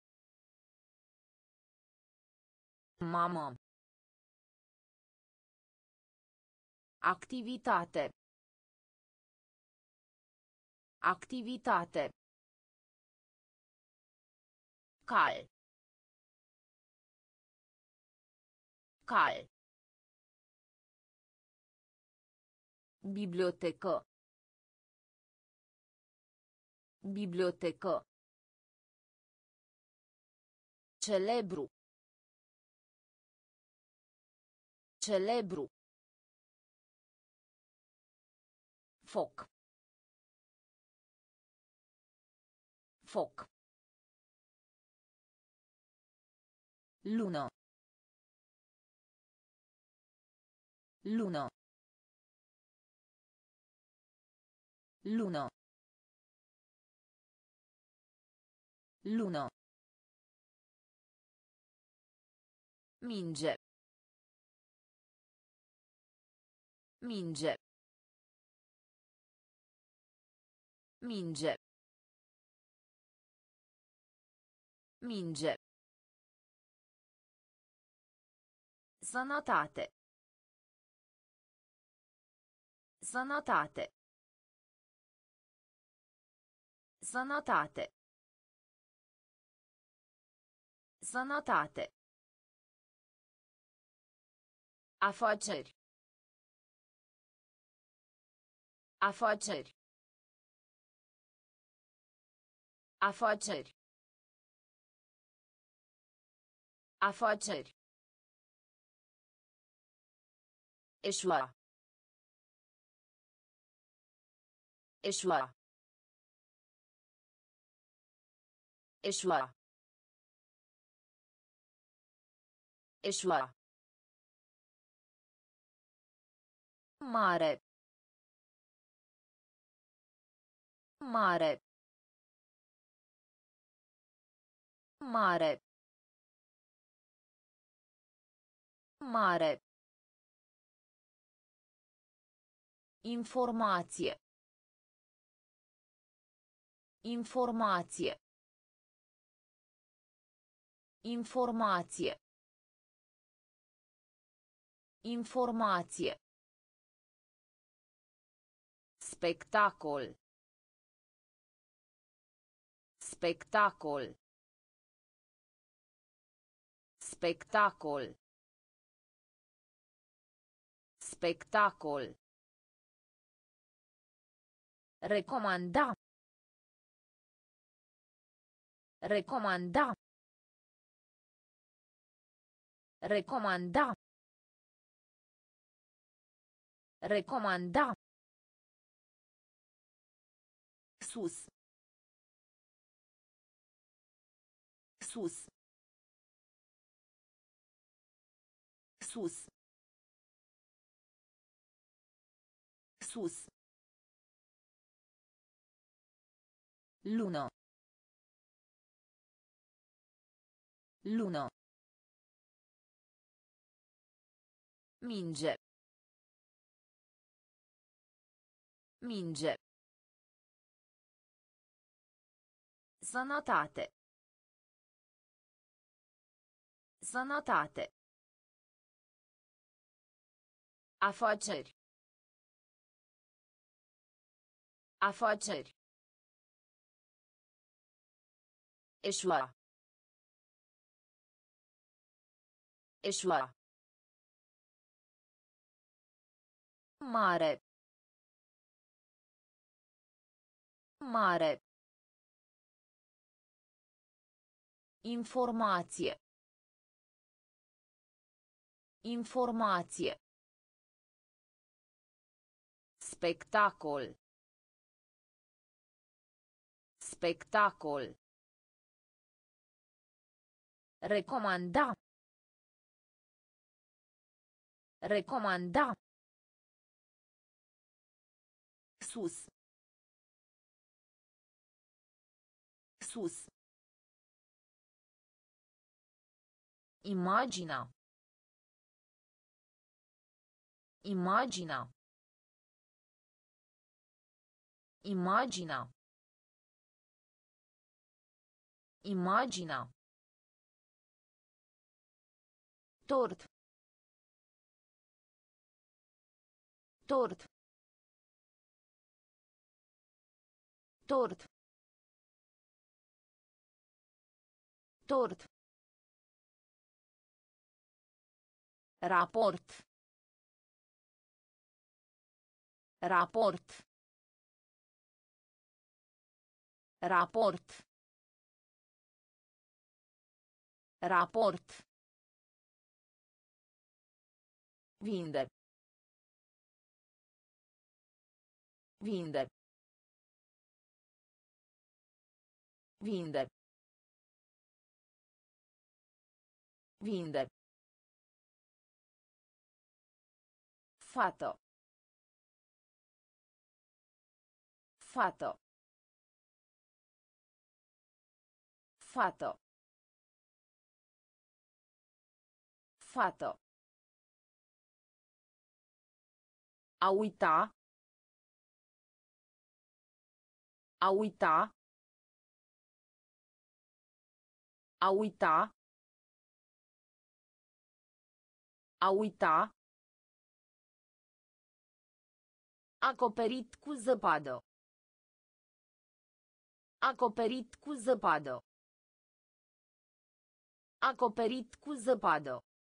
Mamă. Activitate. Activitate. Cal. Cal. Bibliotecă. Bibliotecă. Celebru. Celebru. Foc. Foc. Lună. Lună. Lună. Lună. Minge. Minge. Minge. Minge. Sănătate. Sănătate. Sănătate. Sănătate. Afaceri. Afaceri. Afaceri. Afaceri. Eșua. Eșua. Eșua. Eșua. Mare. Mare. Mare. Mare. Informație. Informație. Informație. Informație. Spectacol. Spectacol. Spectacol. Spectacol. Recomanda. Recomanda. Recomanda. Recomanda. Sus. Sus. Sus. Sus. Lună. Lună. Minge. Minge. Sănătate. Sănătate. Afaceri. Afaceri. Eșua. Eșua. Mare. Mare. Informație. Informație. Spectacol. Spectacol. Recomanda. Recomanda. Sus. Sus. Imagina. Imagina. Imagina. Imagina. Tort. Tort. Tort. Tort. Raport. Raport. Raport. Raport. Vinde. Vinde. Vinde. Vinde. Fată. Fată. Fată. Fată. A uita. A uita. A uita. A uita. Acoperit cu zăpadă. Acoperit cu zăpadă. Acoperit cu zăpadă.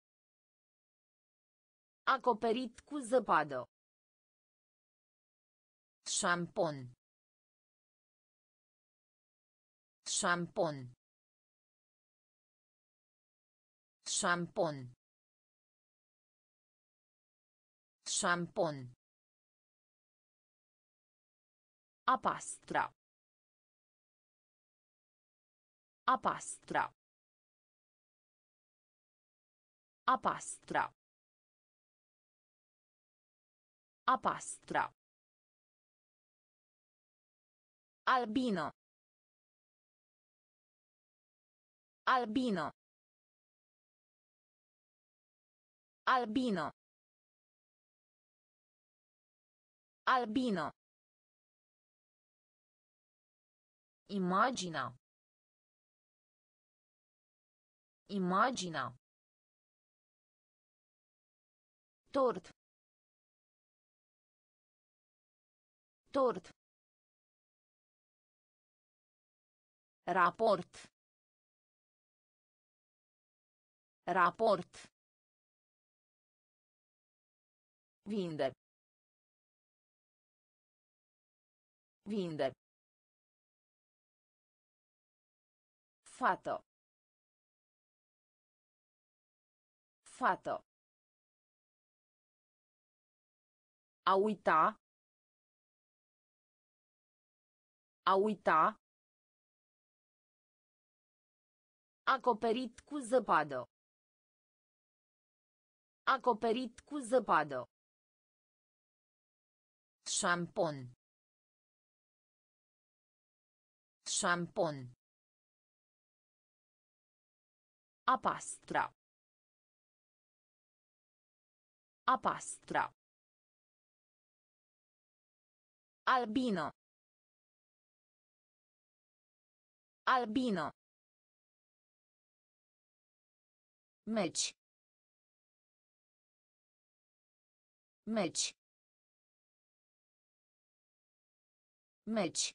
Acoperit cu zăpadă. Șampon. Șampon. Șampon. Șampon. A pastra. A pastra. A pastra. A pastra. Albino. Albino. Albino. Albino. Imagina. Imagina. Tort. Tort. Raport. Raport. Vinde. Vinde. Fată. Fată. A uita. A uita. Acoperit cu zăpadă. Acoperit cu zăpadă. Șampon. Șampon. A pastra. A pastra. Albino. Albino. Meci. Meci. Meci.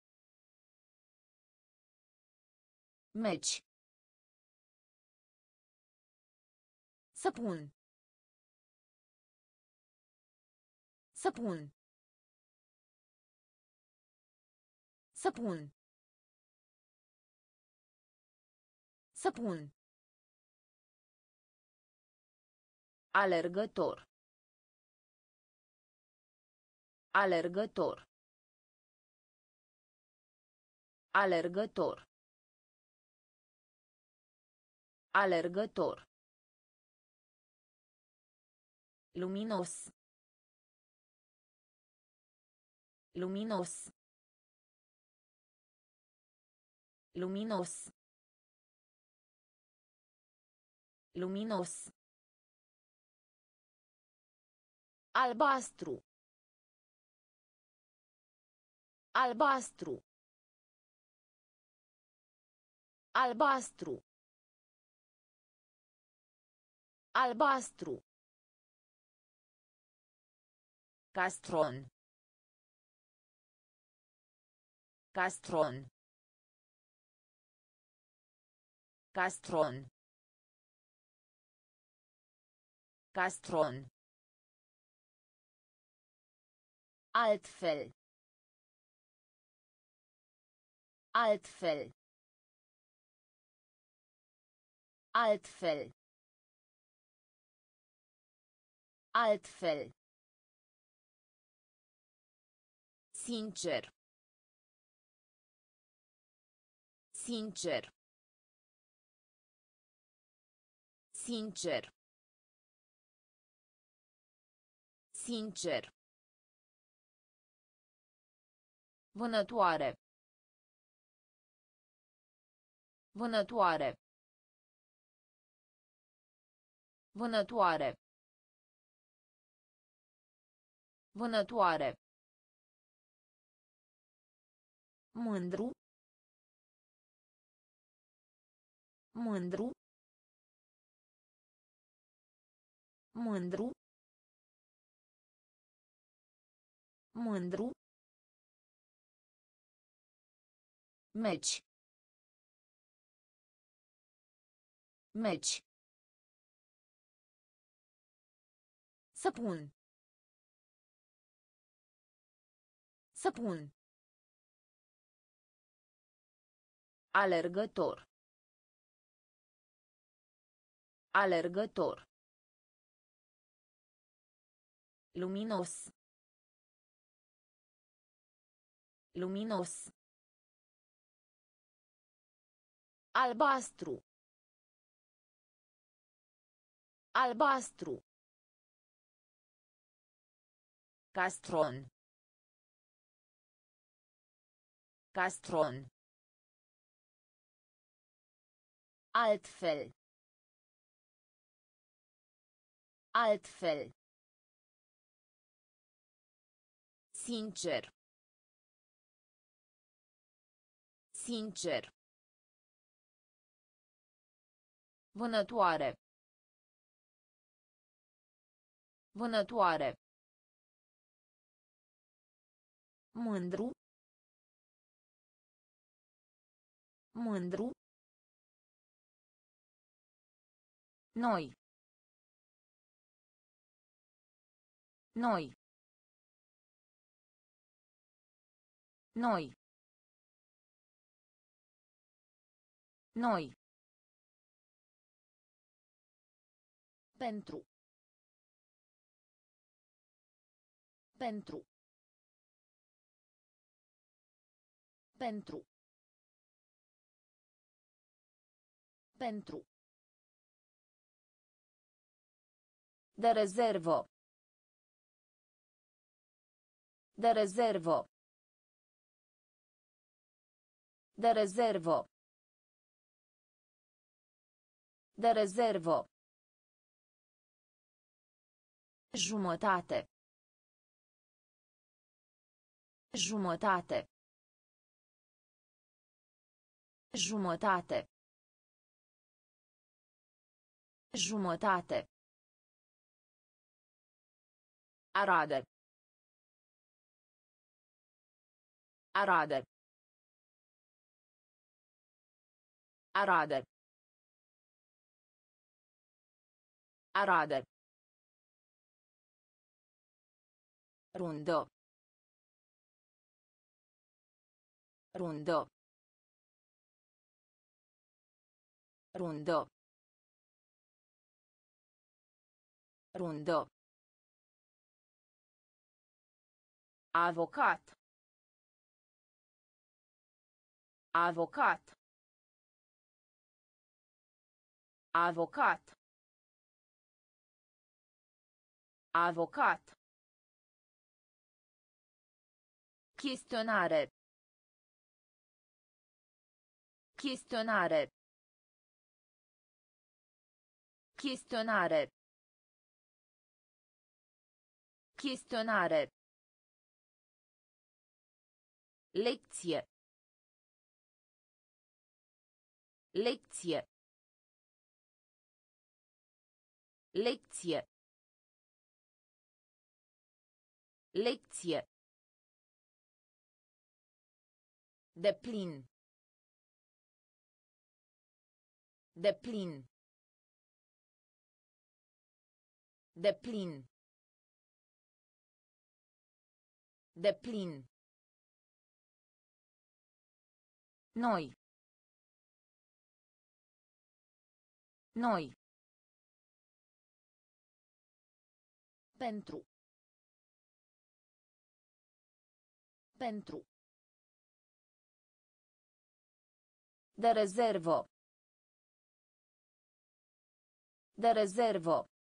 Meci. Săpun. Săpun. Săpun. Săpun. Alergător. Alergător. Alergător. Alergător. Luminos. Luminos. Luminos. Luminos. Albastru. Albastru. Albastru. Albastru. Castron. Castron. Castron. Castron. Altfel. Altfel. Altfel. Altfel. Sincer. Sincer. Sincer. Sincer. Vânătoare. Vânătoare. Vânătoare. Vânătoare. Mândru. Mândru. Mândru. Mândru. Meci. Meci. Săpun. Săpun. Alergător. Alergător. Luminos. Luminos. Albastru. Albastru. Castron. Castron. Altfel. Altfel. Sincer. Sincer. Vânătoare. Vânătoare. Mândru. Mândru. Noi. Noi. Noi. Noi. Pentru. Pentru. Pentru. Pentru. De rezervă. De rezervă. De rezervă. De rezervă. Jumătate. Jumătate. Jumătate. Jumătate. Arade. Arade. Arade. Arade. Rundă. Rundă. Rundă. Rundă. Avocat. Avocat. Avocat. Avocat. Chestionare. Chestionare. Chestionare. Chestionare. Lecție. Lecție. Lecție. Lecție. Deplin. Deplin. Deplin. Deplin. Noi. Noi. Pentru. Pentru. De rezervă. De rezervă.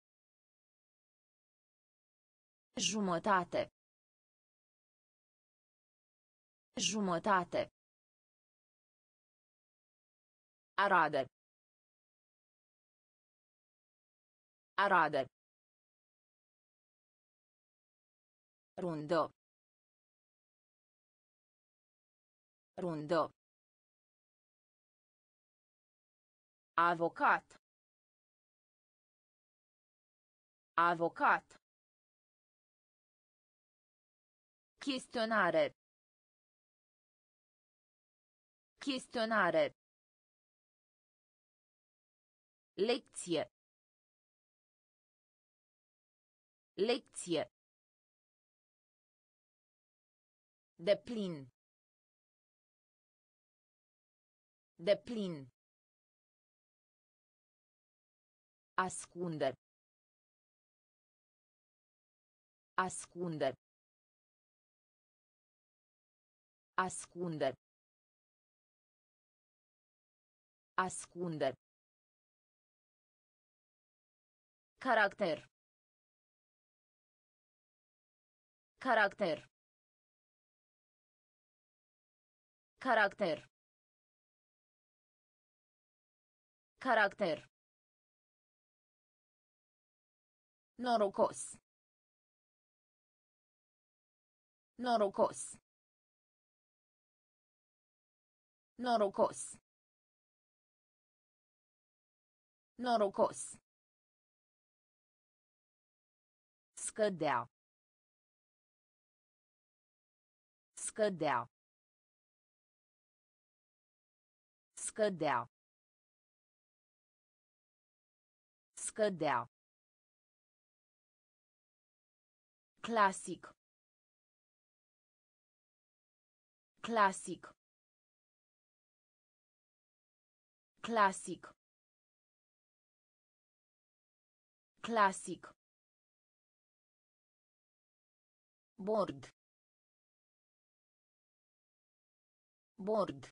Jumătate. Jumătate. Arade. Arade. Rundă. Rundă. Avocat. Avocat. Chestionare. Chestionare. Lecție. Lecție. Deplin. Deplin. Ascunde. Ascunde. Ascunde. Ascunde. Caracter. Caracter. Caracter. Caracter. Norocos. Norocos. Norocos. Norocos. Scădea. Scădea. Scădea. Scădea. Clasic. Clasic. Clasic. Clasic. Board. Board.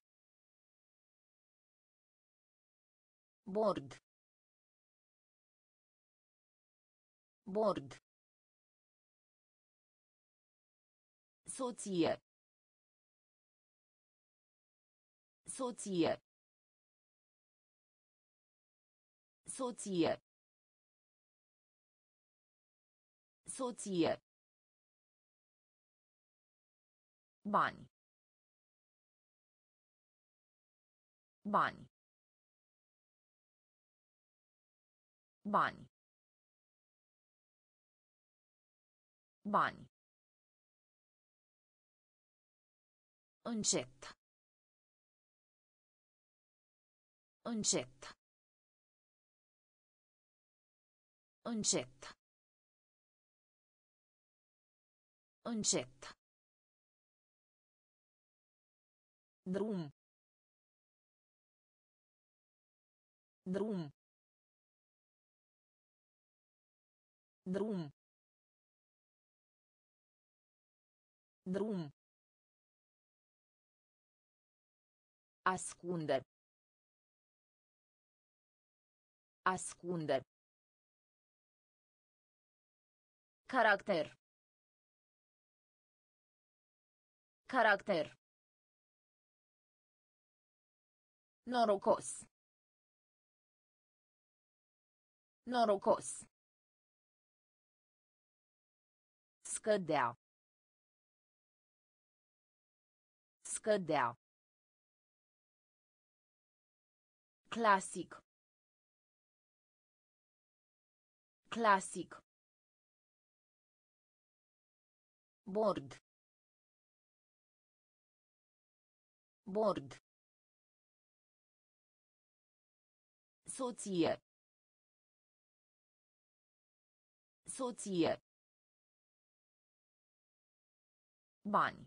Board. Board. Soție. Soție. Soție. Soție. Bani. Bani. Bani. Bani. Încet. Încet. Încet. Încet. Drum. Drum. Drum. Drum. Ascunde. Ascunde. Caracter. Caracter. Norocos. Norocos. Scădea. Scădea. Clasic. Clasic. Board. Board. Soție. Soție. Bani.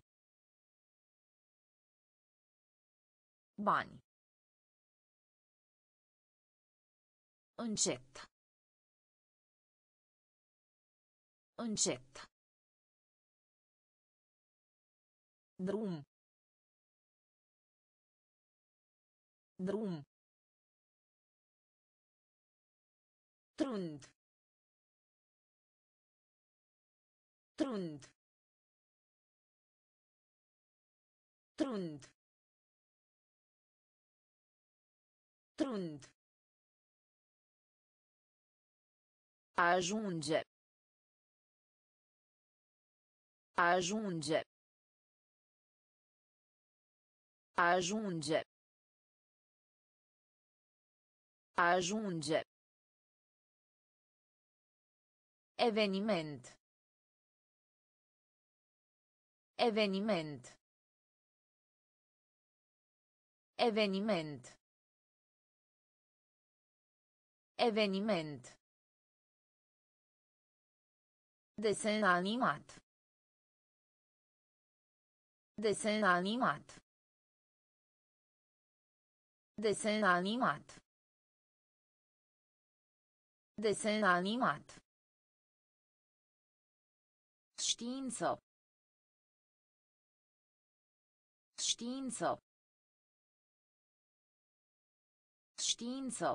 Bani. Încet. Încet. Drum. Drum. Trund. Trund. Trund. Trund. Ajunge. Ajunge. Ajunge. Ajunge. Eveniment. Eveniment. Eveniment. Eveniment. Desen animat. Desen animat. Desen animat. Desen animat. Știință. Știință. Știință.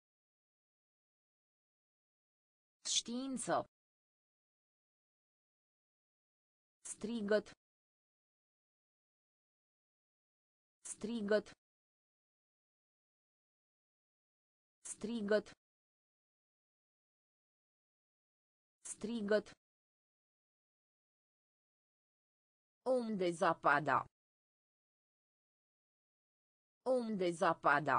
Știință. Strigăt. Strigăt. Strigăt. Strigăt. Unde zapada. Unde zapada.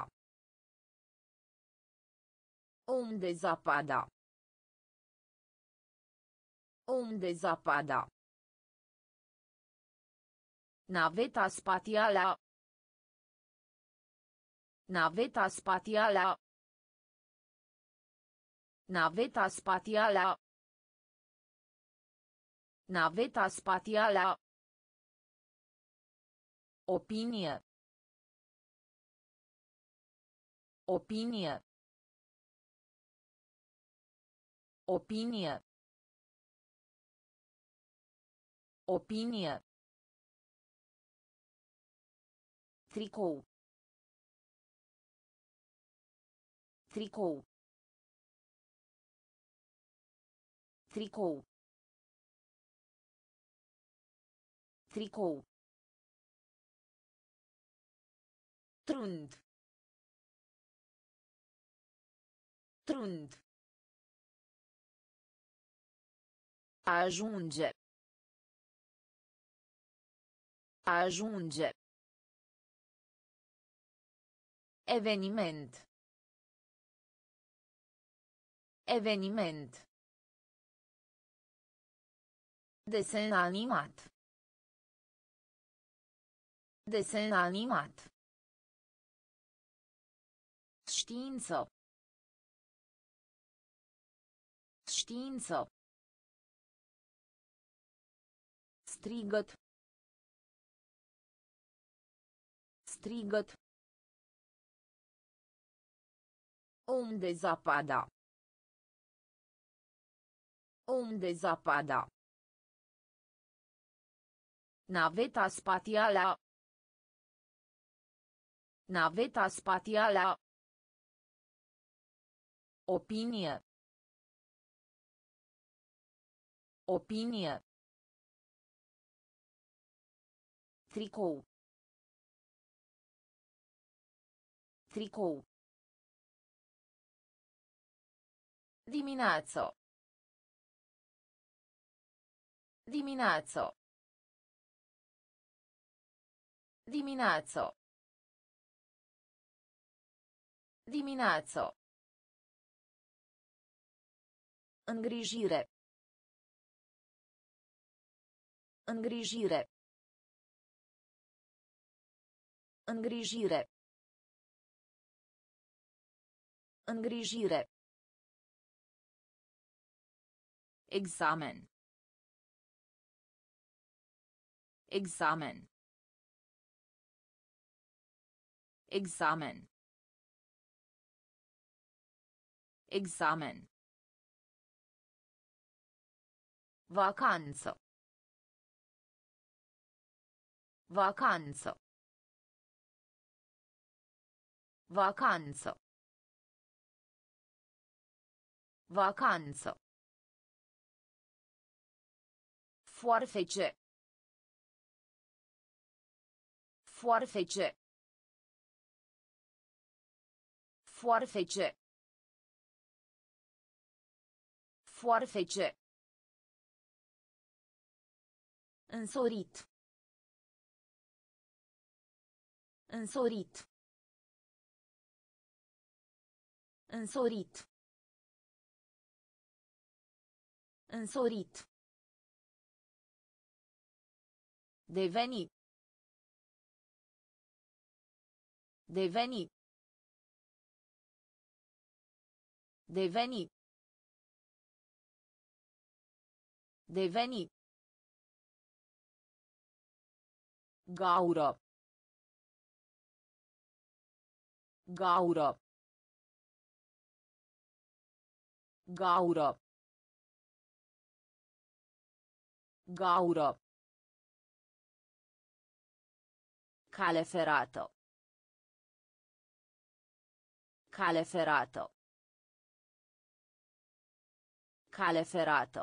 Unde zapada. Unde zapada. Naveta spațială. Naveta spațială. Naveta spațială. Naveta spațială. Opinie. Opinie. Opinie. Opinie. Tricou. Tricou. Tricou. Tricou. Trund. Trund. Ajunge. Ajunge. Eveniment. Eveniment. Desen animat. Desen animat. Știință. Știință. Strigăt. Strigăt. Unde zapada. Unde zapada. Naveta spațială. Naveta spațială. Opinie. Opinie. Tricou. Tricou. Dimineață. Dimineață. Dimineață. Dimineață. Îngrijire. Îngrijire. Îngrijire. Îngrijire. Examen. Examen. Examen. Examen. Vacanță. Vacanță. Vacanță. Vacanță. Foarfece. Foarfece. Foarfece. Foarfece. Însorit. Însorit. Însorit. Însorit. Deveni. Deveni. Deveni. Deveni. Gaură. Gaură. Gaură. Gaură. Cale ferată. Cale ferată. Cale ferată.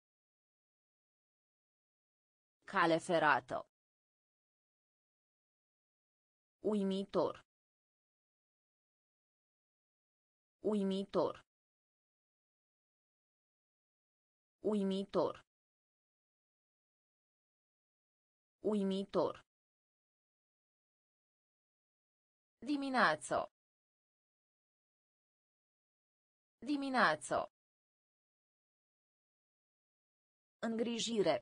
Cale ferată. Uimitor. Uimitor. Uimitor. Uimitor. Dimineață. Dimineață. Îngrijire.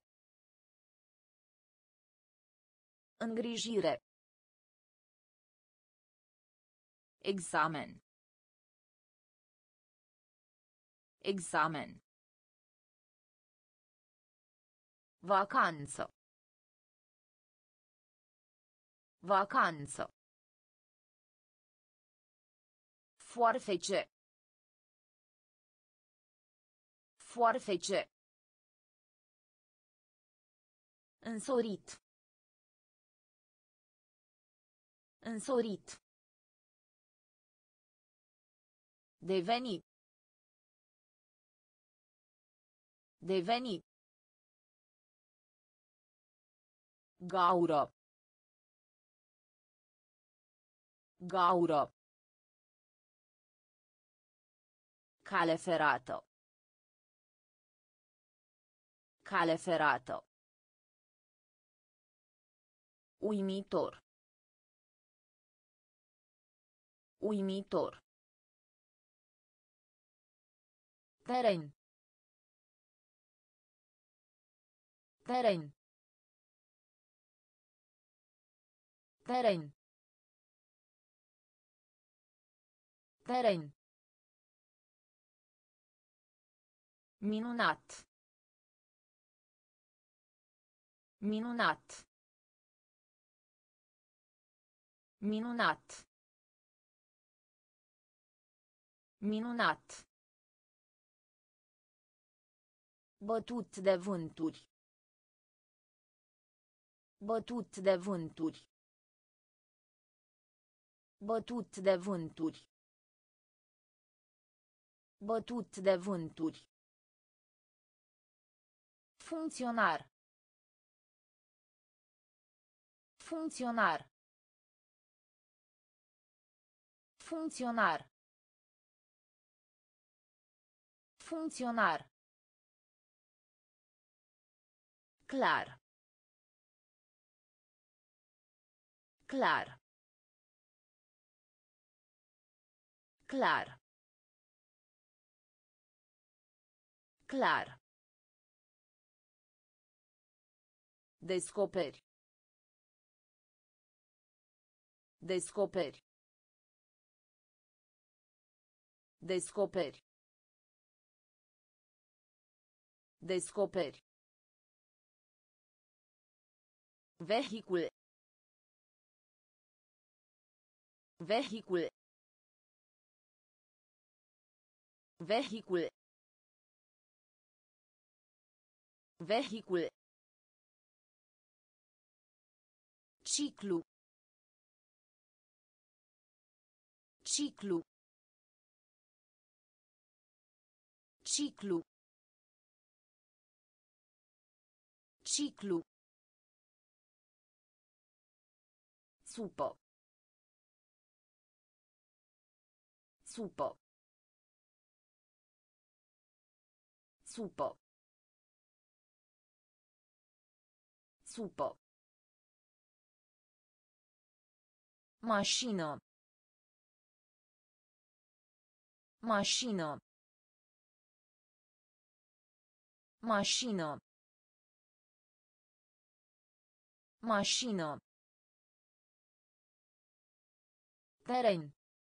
Îngrijire. Examen. Examen. Vacanță. Vacanță. Foarfece. Foarfece. Însorit. Însorit. Deveni. Deveni. Gaură. Gaură. Cale ferată. Cale ferată. Uimitor. Uimitor. Teren. Teren. Teren. Teren. Minunat. Minunat. Minunat. Minunat. Bătut de vânturi. Bătut de vânturi. Bătut de vânturi. Bătut de vânturi. Funcționar. Funcționar. Funcționar. Funcționar. Clar. Clar. Clar. Clar. Descoperi. Descoperi. Descoperi. Descoperi. Vehicule. Vehicule. Vehicule. Vehicule. Ciclu. Ciclu. Ciclu. Ciclu. Supă. Supă. Supă. Supă. Mașină. Mașină. Mașină. Mașină. Teren.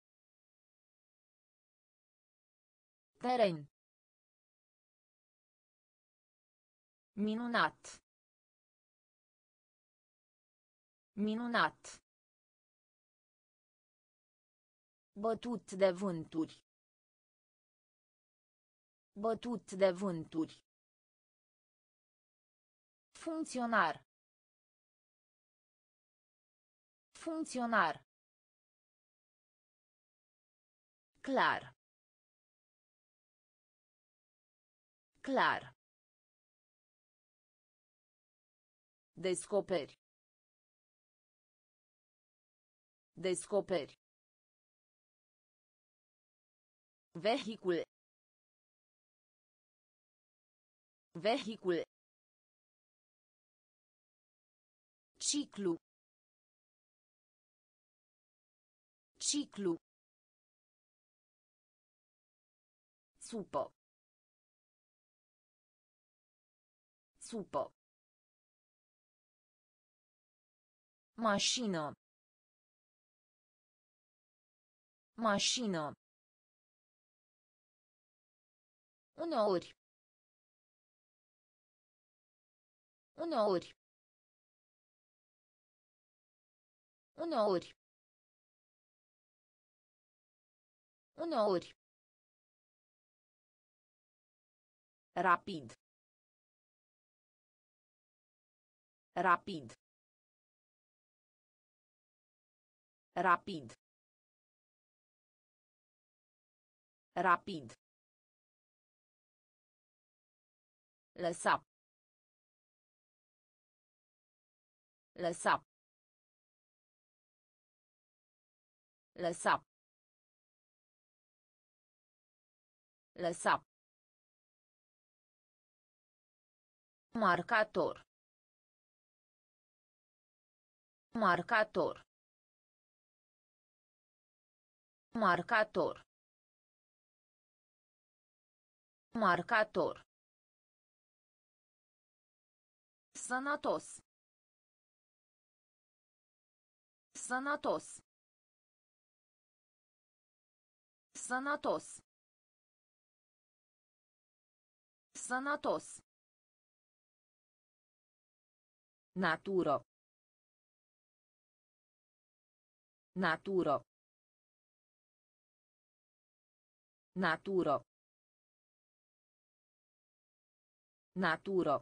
Teren. Minunat. Minunat. Bătut de vânturi. Bătut de vânturi. Funcționar. Funcționar. Clar. Clar. Descoperi. Descoperi. Vehicule. Vehicule. Ciclu. Ciclu. Supă. Supă. Mașină. Mașină. Uneori. Uneori. Uneori. Uneori. Rapid. Rapid. Rapid. Rapid. Lăsa. Lăsa. Lăsa. Lăsa. Marcator. Marcator. Marcator. Marcator. Sănătos. Sănătos. Sănătos. Sănătos. Natură. Natură. Natură. Natură.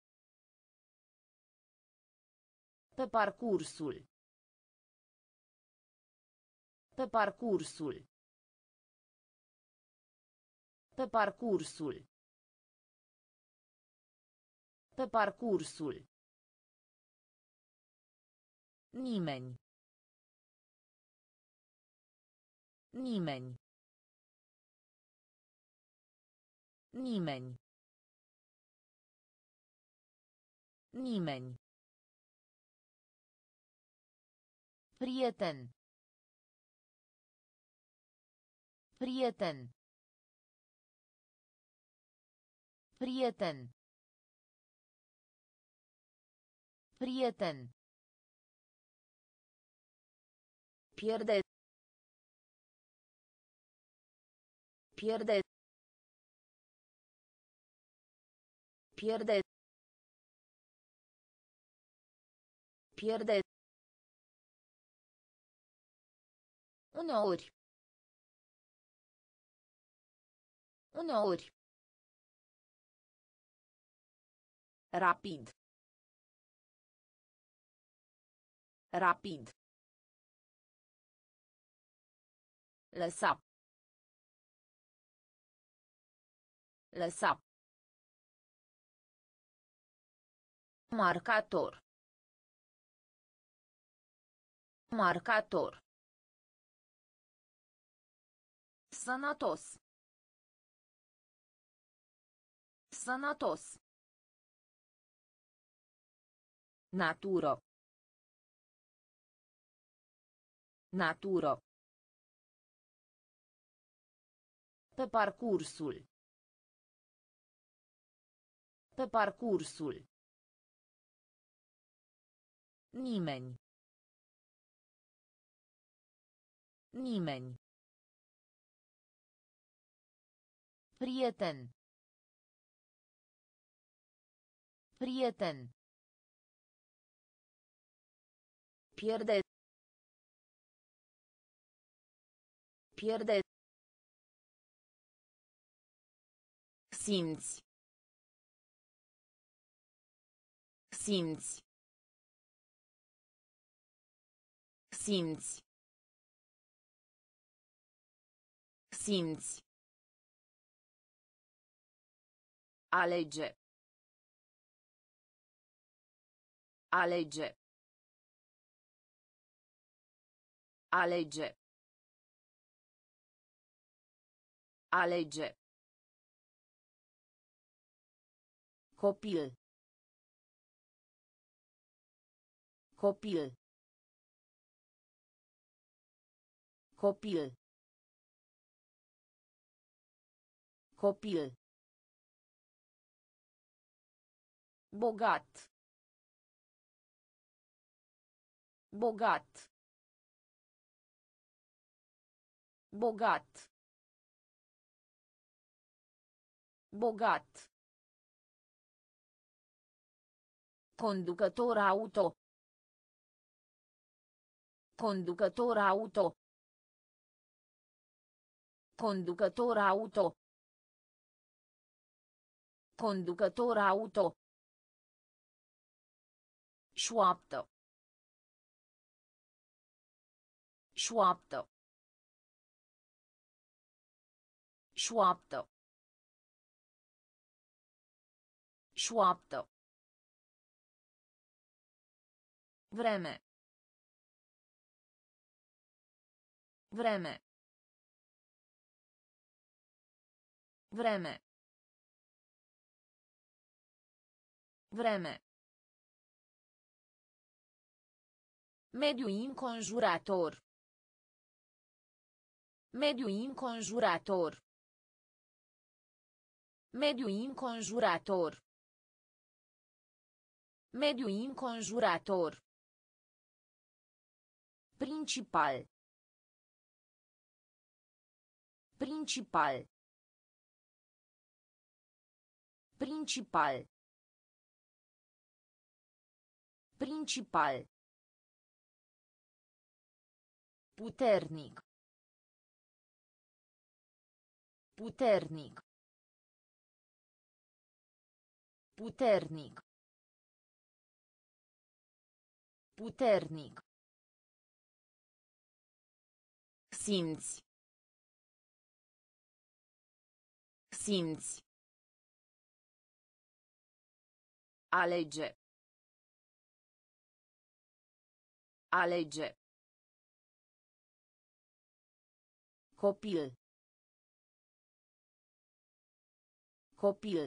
Pe parcursul. Pe parcursul. Pe parcursul. Pe parcursul. Nimeni. Nimeni. Nimeni. Nimeni. Prieten. Prieten. Prieten. Prieten. Pierde. Pierde. Pierde. Pierde. Uneori. Uneori. Rapid. Rapid. Lăsa. Lăsa. Marcator. Marcator. Sănătos. Sănătos. Natură. Natură. Pe parcursul. Pe parcursul. Nimeni. Nimeni. Prieten. Prieten. Pierde. Pierde. Simți. Simți. Simți. Simți. Alege. Alege. Alege. Alege. Copil. Copil. Copil. Copil. Bogat. Bogat. Bogat. Bogat. Conducător auto. Conducător auto. Conducător auto. Conducător auto. Șoaptă. Șoaptă. Șoaptă. Șoaptă. Vreme. Vreme. Vreme. Vreme. Mediu înconjurător. Mediu înconjurător. Mediu înconjurător. Mediu înconjurător. Principal. Principal. Principal. Principal. Puternic. Puternic. Puternic. Puternic. Simți. Simți. Alege. Alege. Copil. Copil.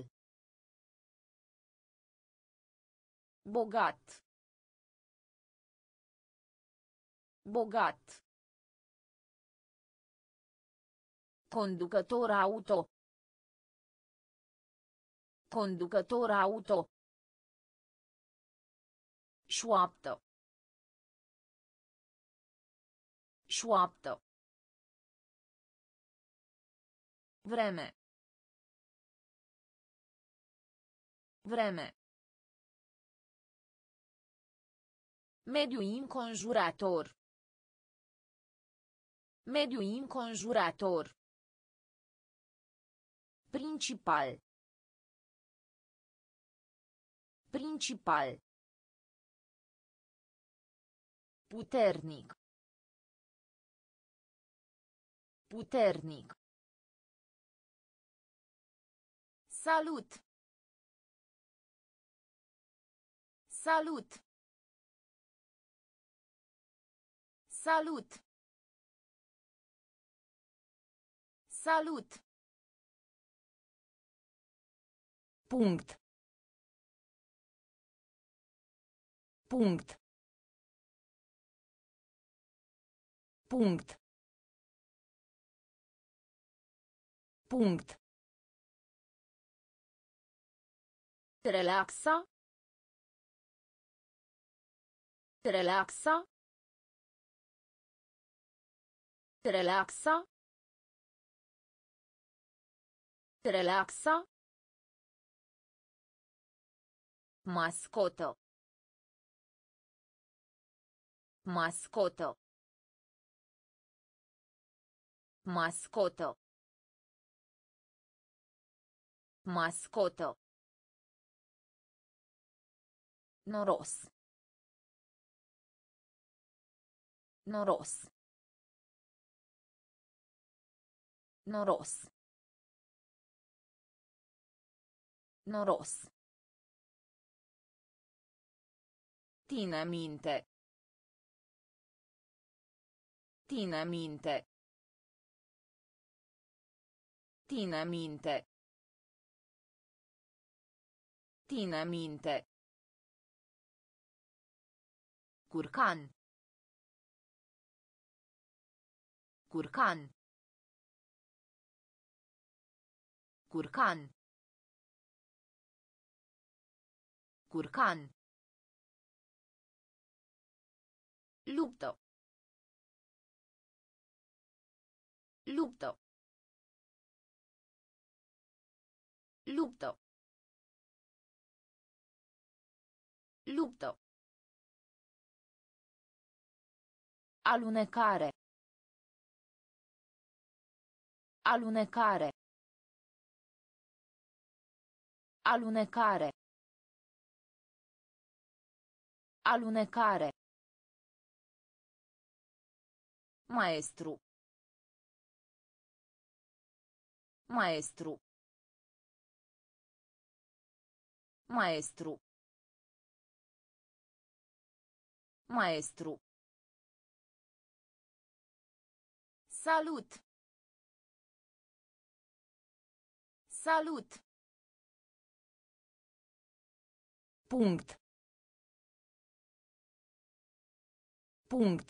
Bogat. Bogat. Conducător auto. Conducător auto. Șoaptă. Șoaptă. Vreme. Vreme. Mediu înconjurător. Mediu înconjurător. Principal. Principal. Puternic. Puternic. Salut. Salut. Salut. Salut. Punct. Punct. Punct. Punct. Relaxa. Relaxa. Relaxa. Relaxa. Mascotă. Mascotă. Mascotă. Mascotă. Noros. Noros. Noros. Noros. Ține minte. Ține minte. Ține minte. Ține minte. Curcan. Curcan. Curcan. Curcan. Luptă. Luptă. Luptă. Luptă. Alunecare. Alunecare. Alunecare. Alunecare. Maestru. Maestru. Maestru. Maestru. Salut. Salut. Punct. Punct.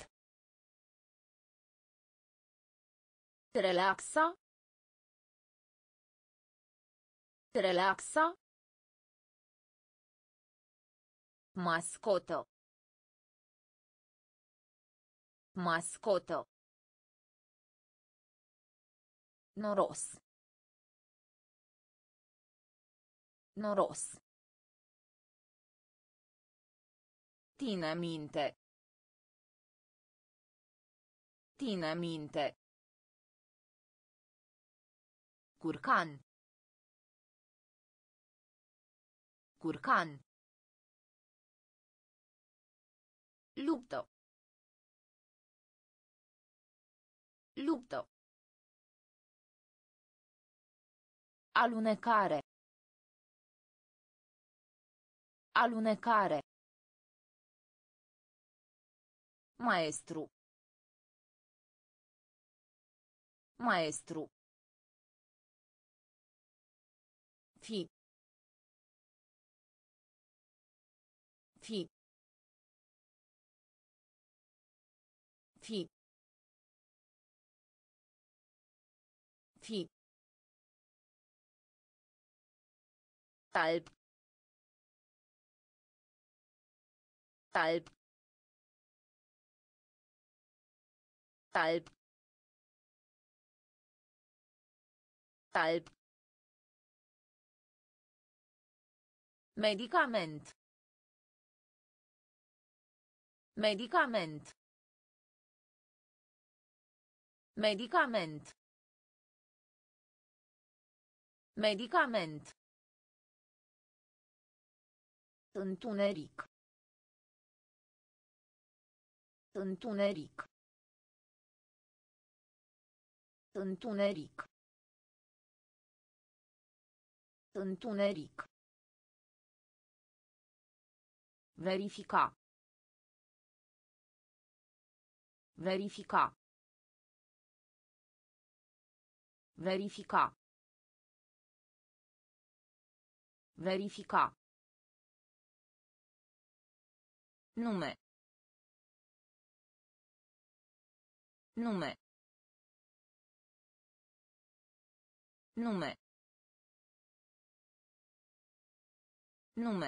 Relaxa. Relaxa. Mascotă. Mascotă. Noros. Noros. Ține minte. Ține minte. Curcan. Curcan. Luptă. Luptă. Alunecare. Alunecare. Maestru. Maestru. Fi. Fi. Fi. Fi. Talp. Talp. Talp. Talp. Medicament. Medicament. Medicament. Medicament. Întuneric. Întuneric. Întuneric. Întuneric. Verifica. Verifica. Verifica. Verifica. Nume. Nume. Nume. Nume.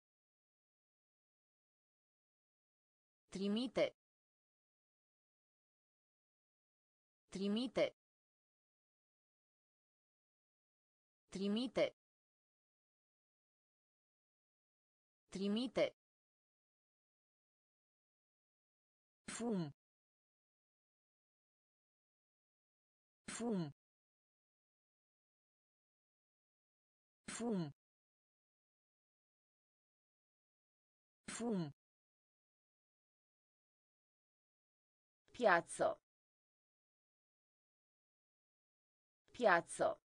Trimite. Trimite. Trimite. Trimite. Fum. Fum. Fum. Fum. Piazzo. Piazzo.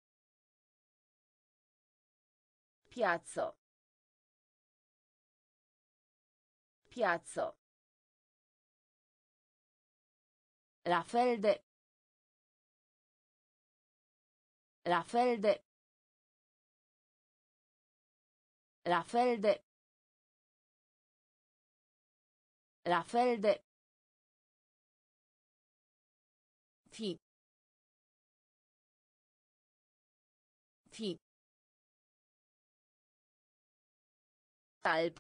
Piazzo. Piazzo. La fel de. La fel de. La fel de. La fel de. Fi. Fi. Talp.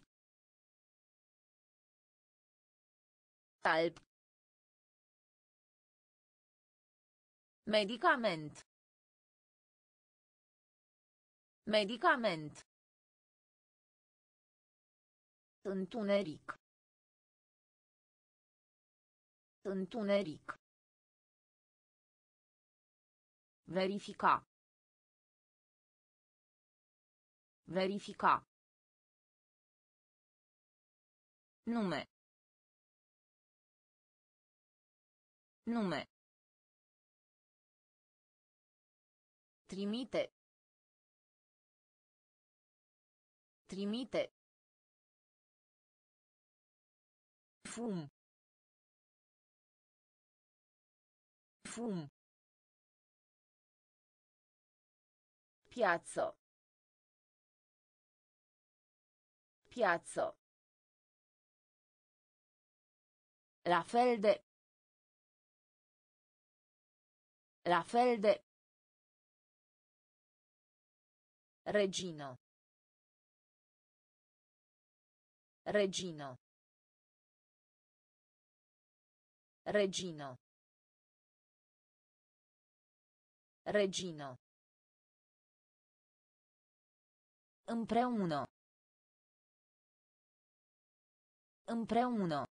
Talp. Medicament. Medicament. Întuneric. Întuneric. Verifica. Verifica. Nume. Nume. Trimite. Trimite. Fum. Fum. Piazzo. Piazzo. La fel de. La fel de. Regino. Regino. Regino. Regino. Împreună. Împreună.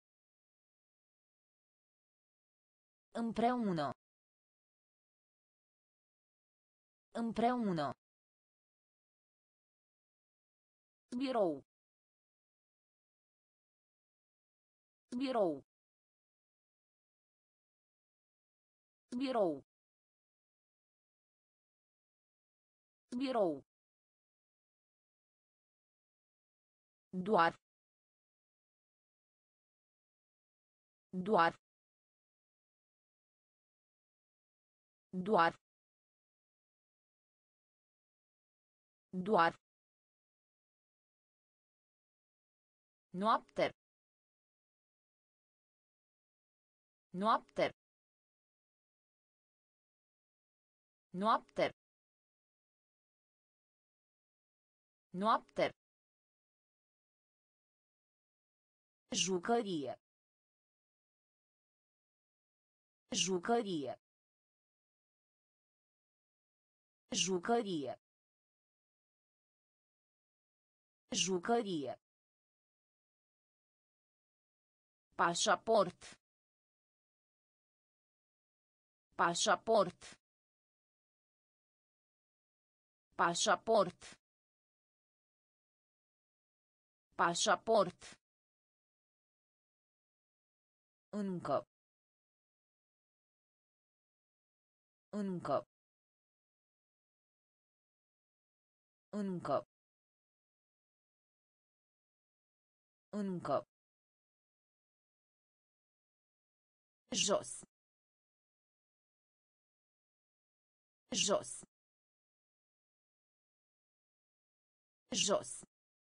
Împreună. Împreună. Birou. Birou. Birou. Birou. Doar. Doar. Doar. Doar. Noapte. Noapte. Noapte. Noapte. Jucărie. Jucărie. Jucărie. Jucărie. Pașaport. Pașaport. Pașaport. Pașaport. Încă. Încă. Încă. Încă. Jos. Jos. Jos.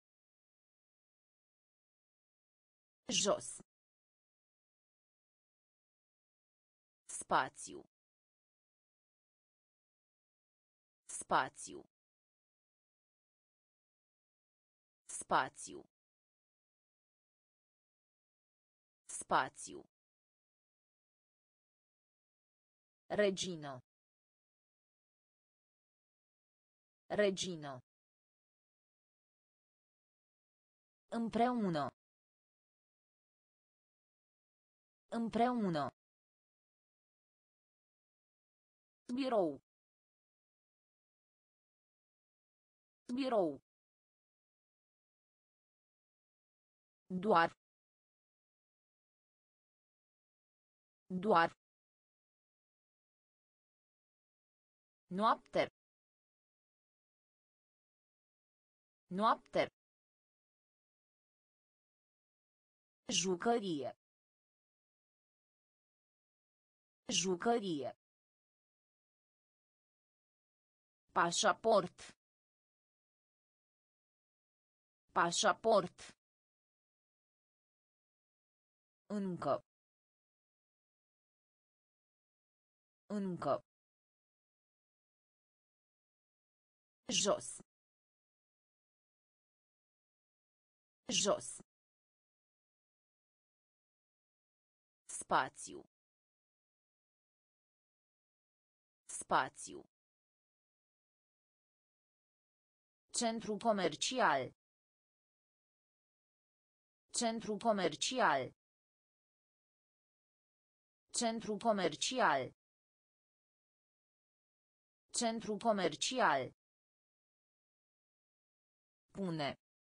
Jos. Spațiu. Spațiu. Spațiu. Spațiu. Regino. Regino. Împreună. Împreună. Birou. Birou. Doar. Doar. Noapte. Noapte. Jucărie. Jucărie. Pașaport. Pașaport. Încă. Încă. Jos. Jos. Spațiu. Spațiu. Centru comercial. Centru comercial. Centru comercial. Centru comercial. Pune.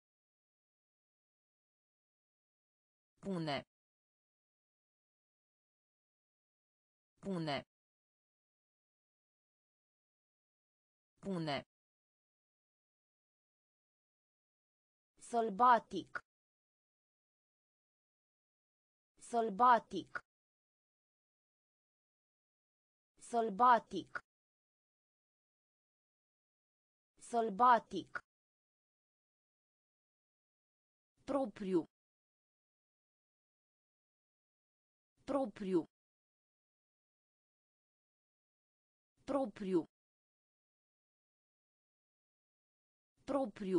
Pune. Pune. Pune. Sălbatic. Sălbatic. Sălbatic. Sălbatic. Propriu. Propriu. Propriu. Propriu.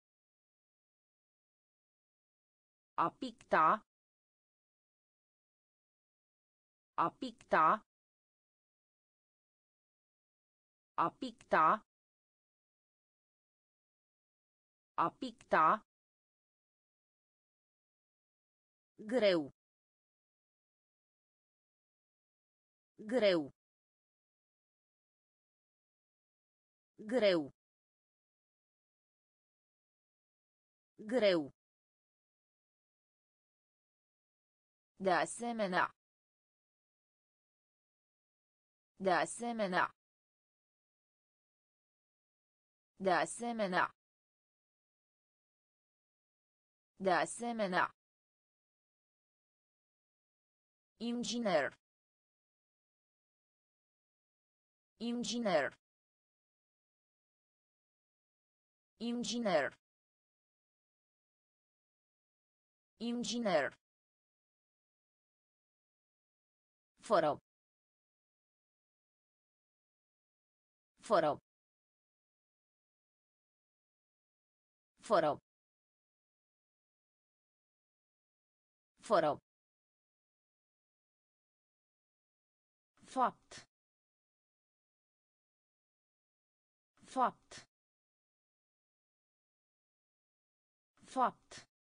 A picta. A picta. A picta. A picta. Greu. Greu. Greu. Greu. De asemenea. De asemenea. De asemenea. De asemenea. Inginer. Inginer. Inginer. Inginer. Fără. Fără. Fără. Fără. Fapt. Fapt. Fapt.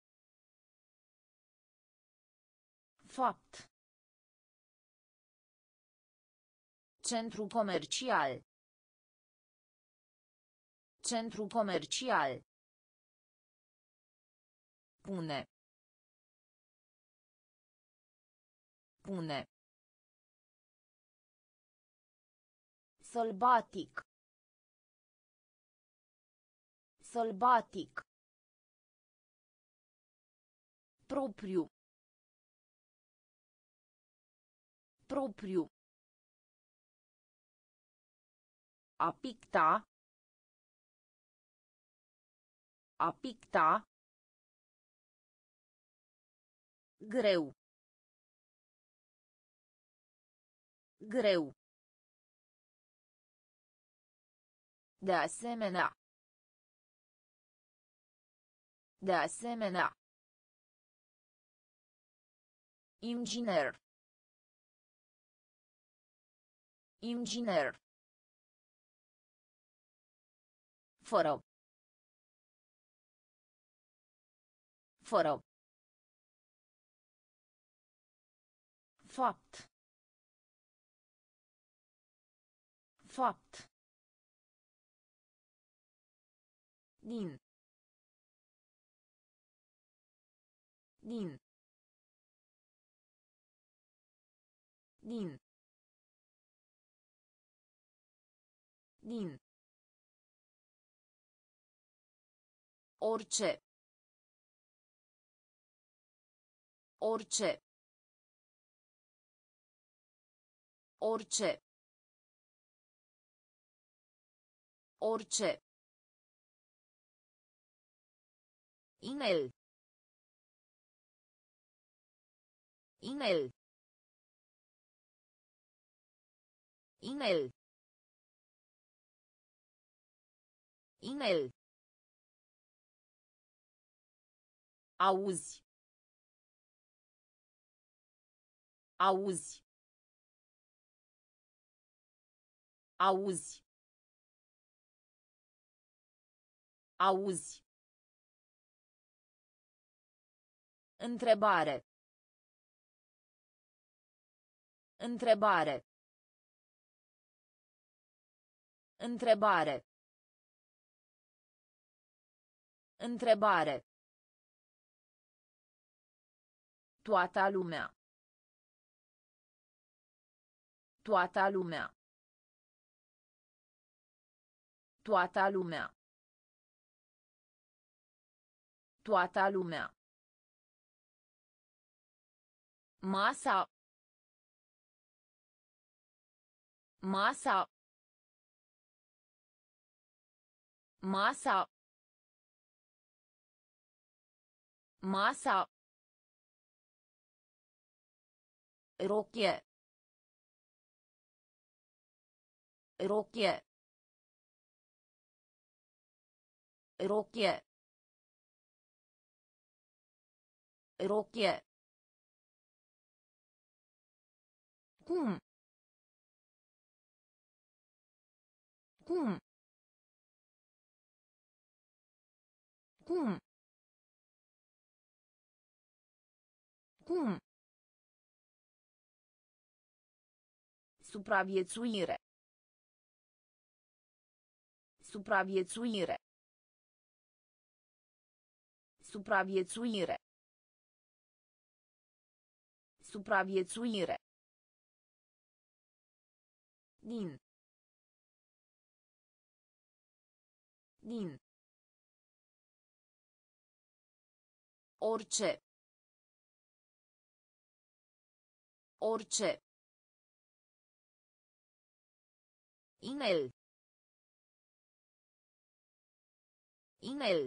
Fapt. Centru comercial. Centru comercial. Pune. Pune. Sălbatic. Sălbatic. Propriu. Propriu. A picta. A picta. Greu. Greu. De asemenea. De asemenea. Inginer. Inginer. Fără. Fără. Fapt. Fapt. Din. Din. Din. Din. Orice. Orice. Orice. Orice. Inel. Inel. Inel. Inel. Auzi. Auzi. Auzi. Auzi. Întrebare. Întrebare. Întrebare. Întrebare. Toată lumea. Toată lumea. Toată lumea. Toată lumea. Masa. Masa. Masa. Masa. Rochie. Rochie. Rochie. Rochie. Cum? Cum? Cum? Cum? Supraviețuire. Supraviețuire. Supraviețuire. Supraviețuire. Din. Din. Orice. Orice. Inel. Inel.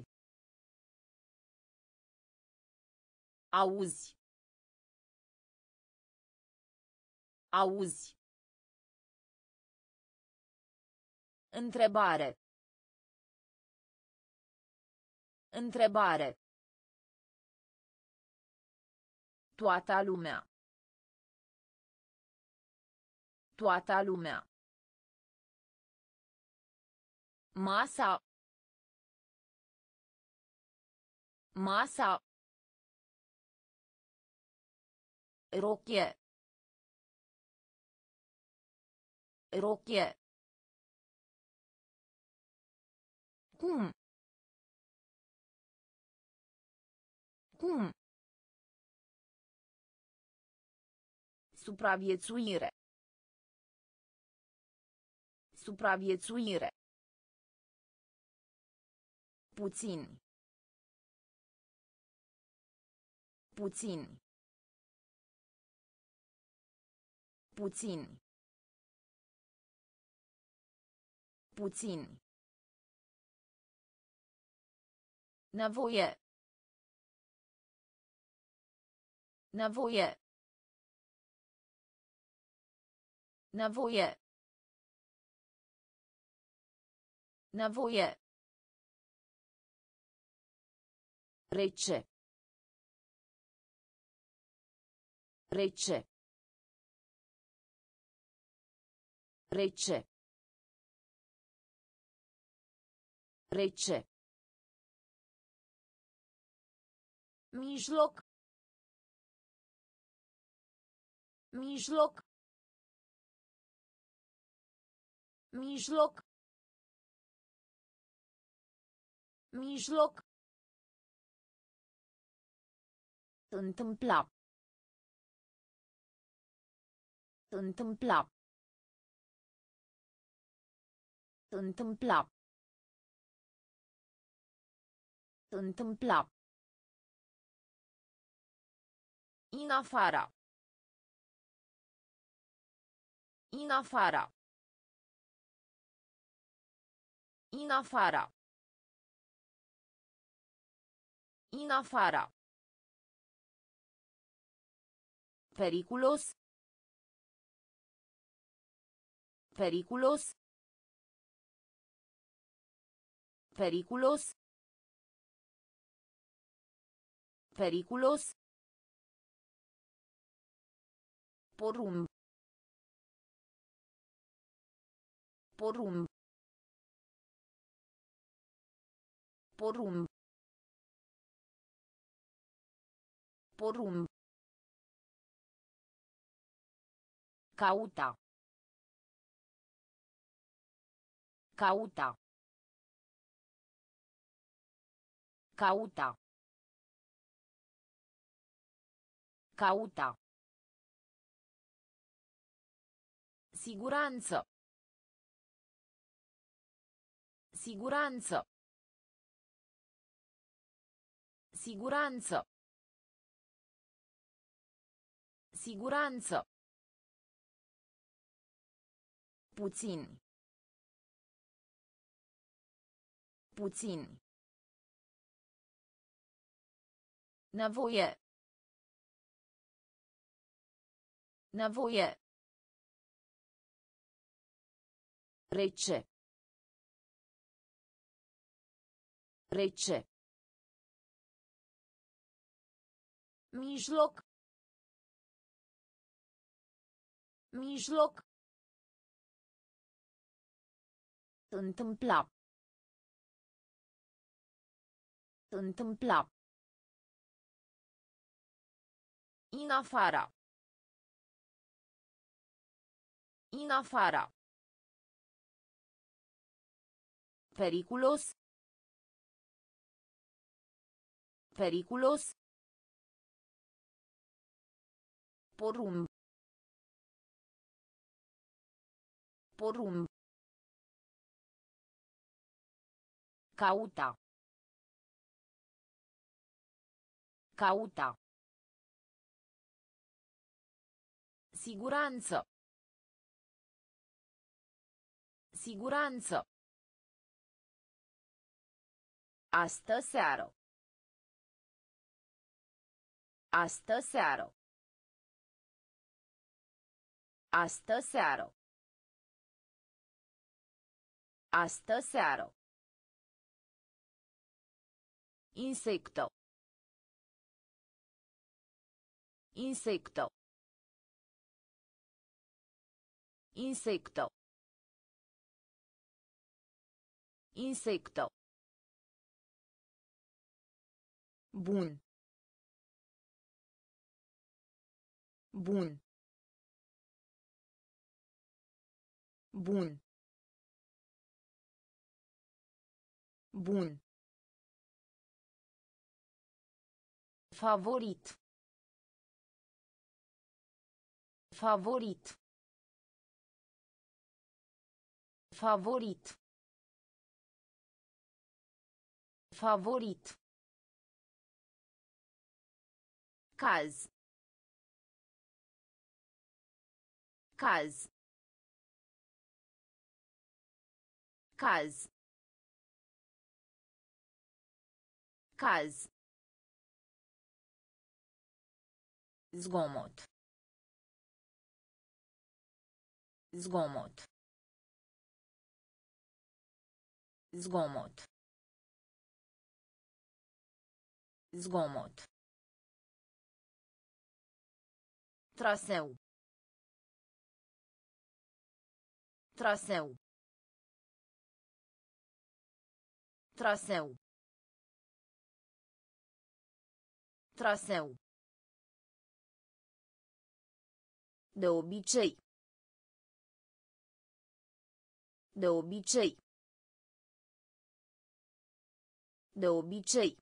Auzi. Auzi. Întrebare. Întrebare. Toată lumea. Toată lumea. Masa. Masa. Rochie. Rochie. Cum? Cum? Supraviețuire. Supraviețuire. Puțin. Puțin. Puțin. Puțin. Nevoie. Nevoie. Nevoie. Nevoie. Rece. Rece. Rece. Rece. Mijloc. Mijloc. Mijloc. Mijloc. Întâmpla. Întâmpla. Întâmpla. Întâmpla. In afara. In afara. In afara. In afara. Periculos. Periculos. Periculos. Periculos. Porumb. Porumb. Porumb. Porumb. Cauta. Cauta. Cauta. Cauta. Siguranță. Siguranță. Siguranță. Siguranță. Puțin. Puțin. Nevoie. Nevoie. Rece. Rece. Mijloc. Mijloc. Întâmpla. Întâmpla. În afara. În afara. Periculos. Periculos. Porumb. Porumb. Cauta. Cauta. Siguranță. Siguranță. Astă seară. Astă seară. Astă seară. Astă seară. Insecto. Insecto. Insecto. Insecto. Bun. Bun. Bun. Bun. Favorit. Favorit. Favorit. Favorit. Caz. Caz. Caz. Caz. Zgomot. Zgomot. Zgomot. Zgomot. Traseu. Traseu. Traseu. Traseu. De obicei. De obicei. De obicei.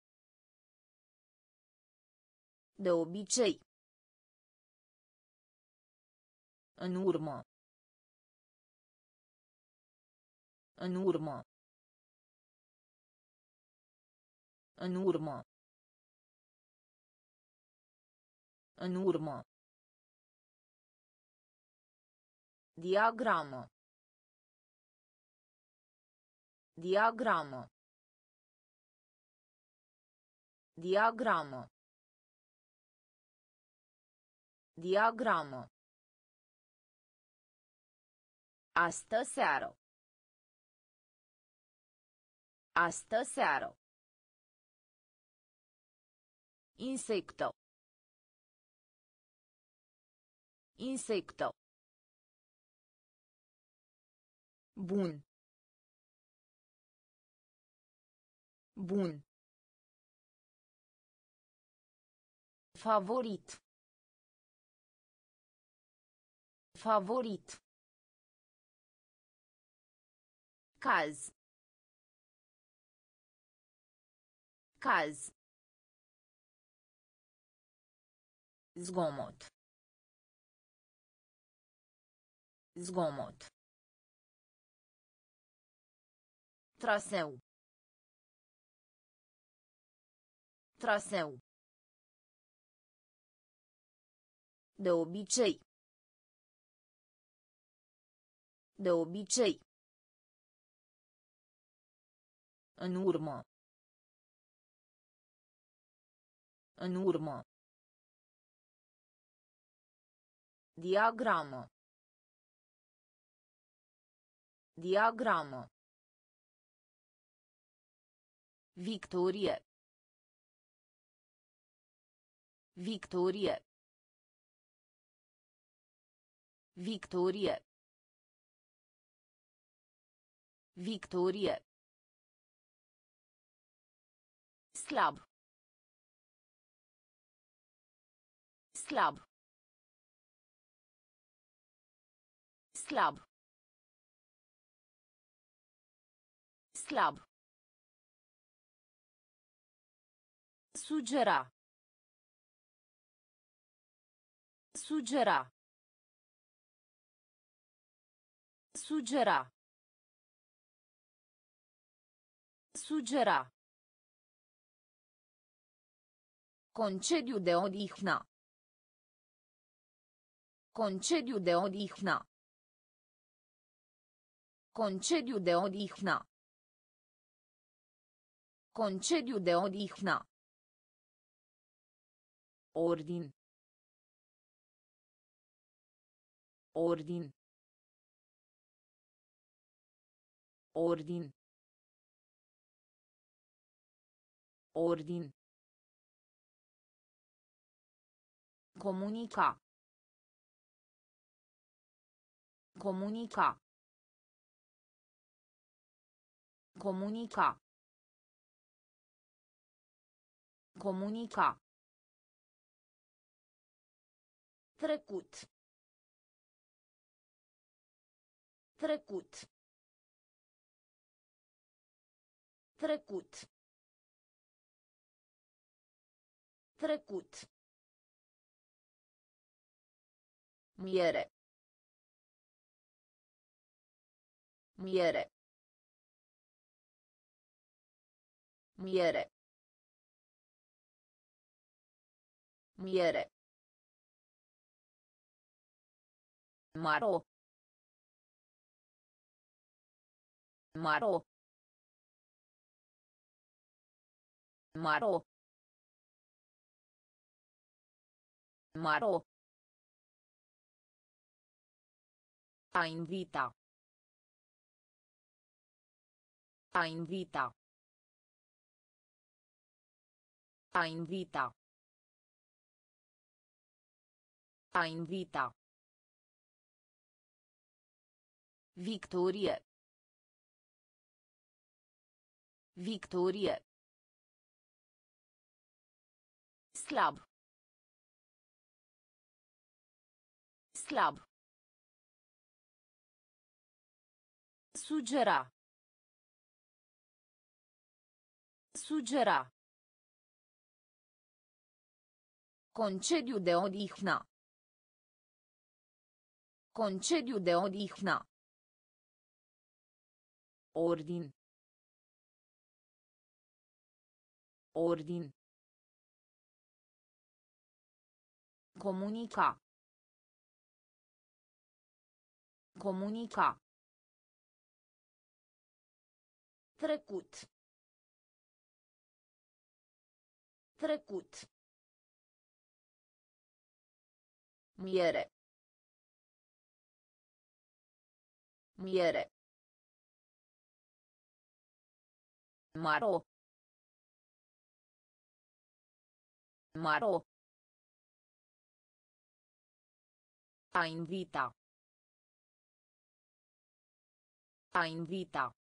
De obicei. În urmă. În urmă. În urmă. În urmă. Diagramă. Diagramă. Diagramă. Diagramă. Astă seară. Astă seară. Insecto. Insecto. Bun. Bun. Favorit. Favorit. Caz. Caz. Zgomot. Zgomot. Traseu. Traseu. De obicei. De obicei. În urmă. În urmă. Diagramă. Diagramă. Victorie. Victorie. Victorie. Victorie. Slab. Slab. Slab. Slab. Sugera. Sugera. Sugera. Sugera. Concediu de odihnă. Concediu de odihnă. Concediu de odihnă. Concediu de odihnă. Ordin. Ordin. Ordin. Ordin. Comunica. Comunica. Comunica. Comunica. Trecut. Trecut. Trecut. Trecut. Miere. Miere. Miere. Miere. Maro. Maro. Maro. Maro. A invita. A invita. A invita. A invita. Victorie. Victorie. Slab. Slab. Sugera. Sugera. Concediu de odihnă. Concediu de odihnă. Ordin. Ordin. Comunica. Comunica. Trecut. Trecut. Miere. Miere. Maro. Maro. A invita. A invita.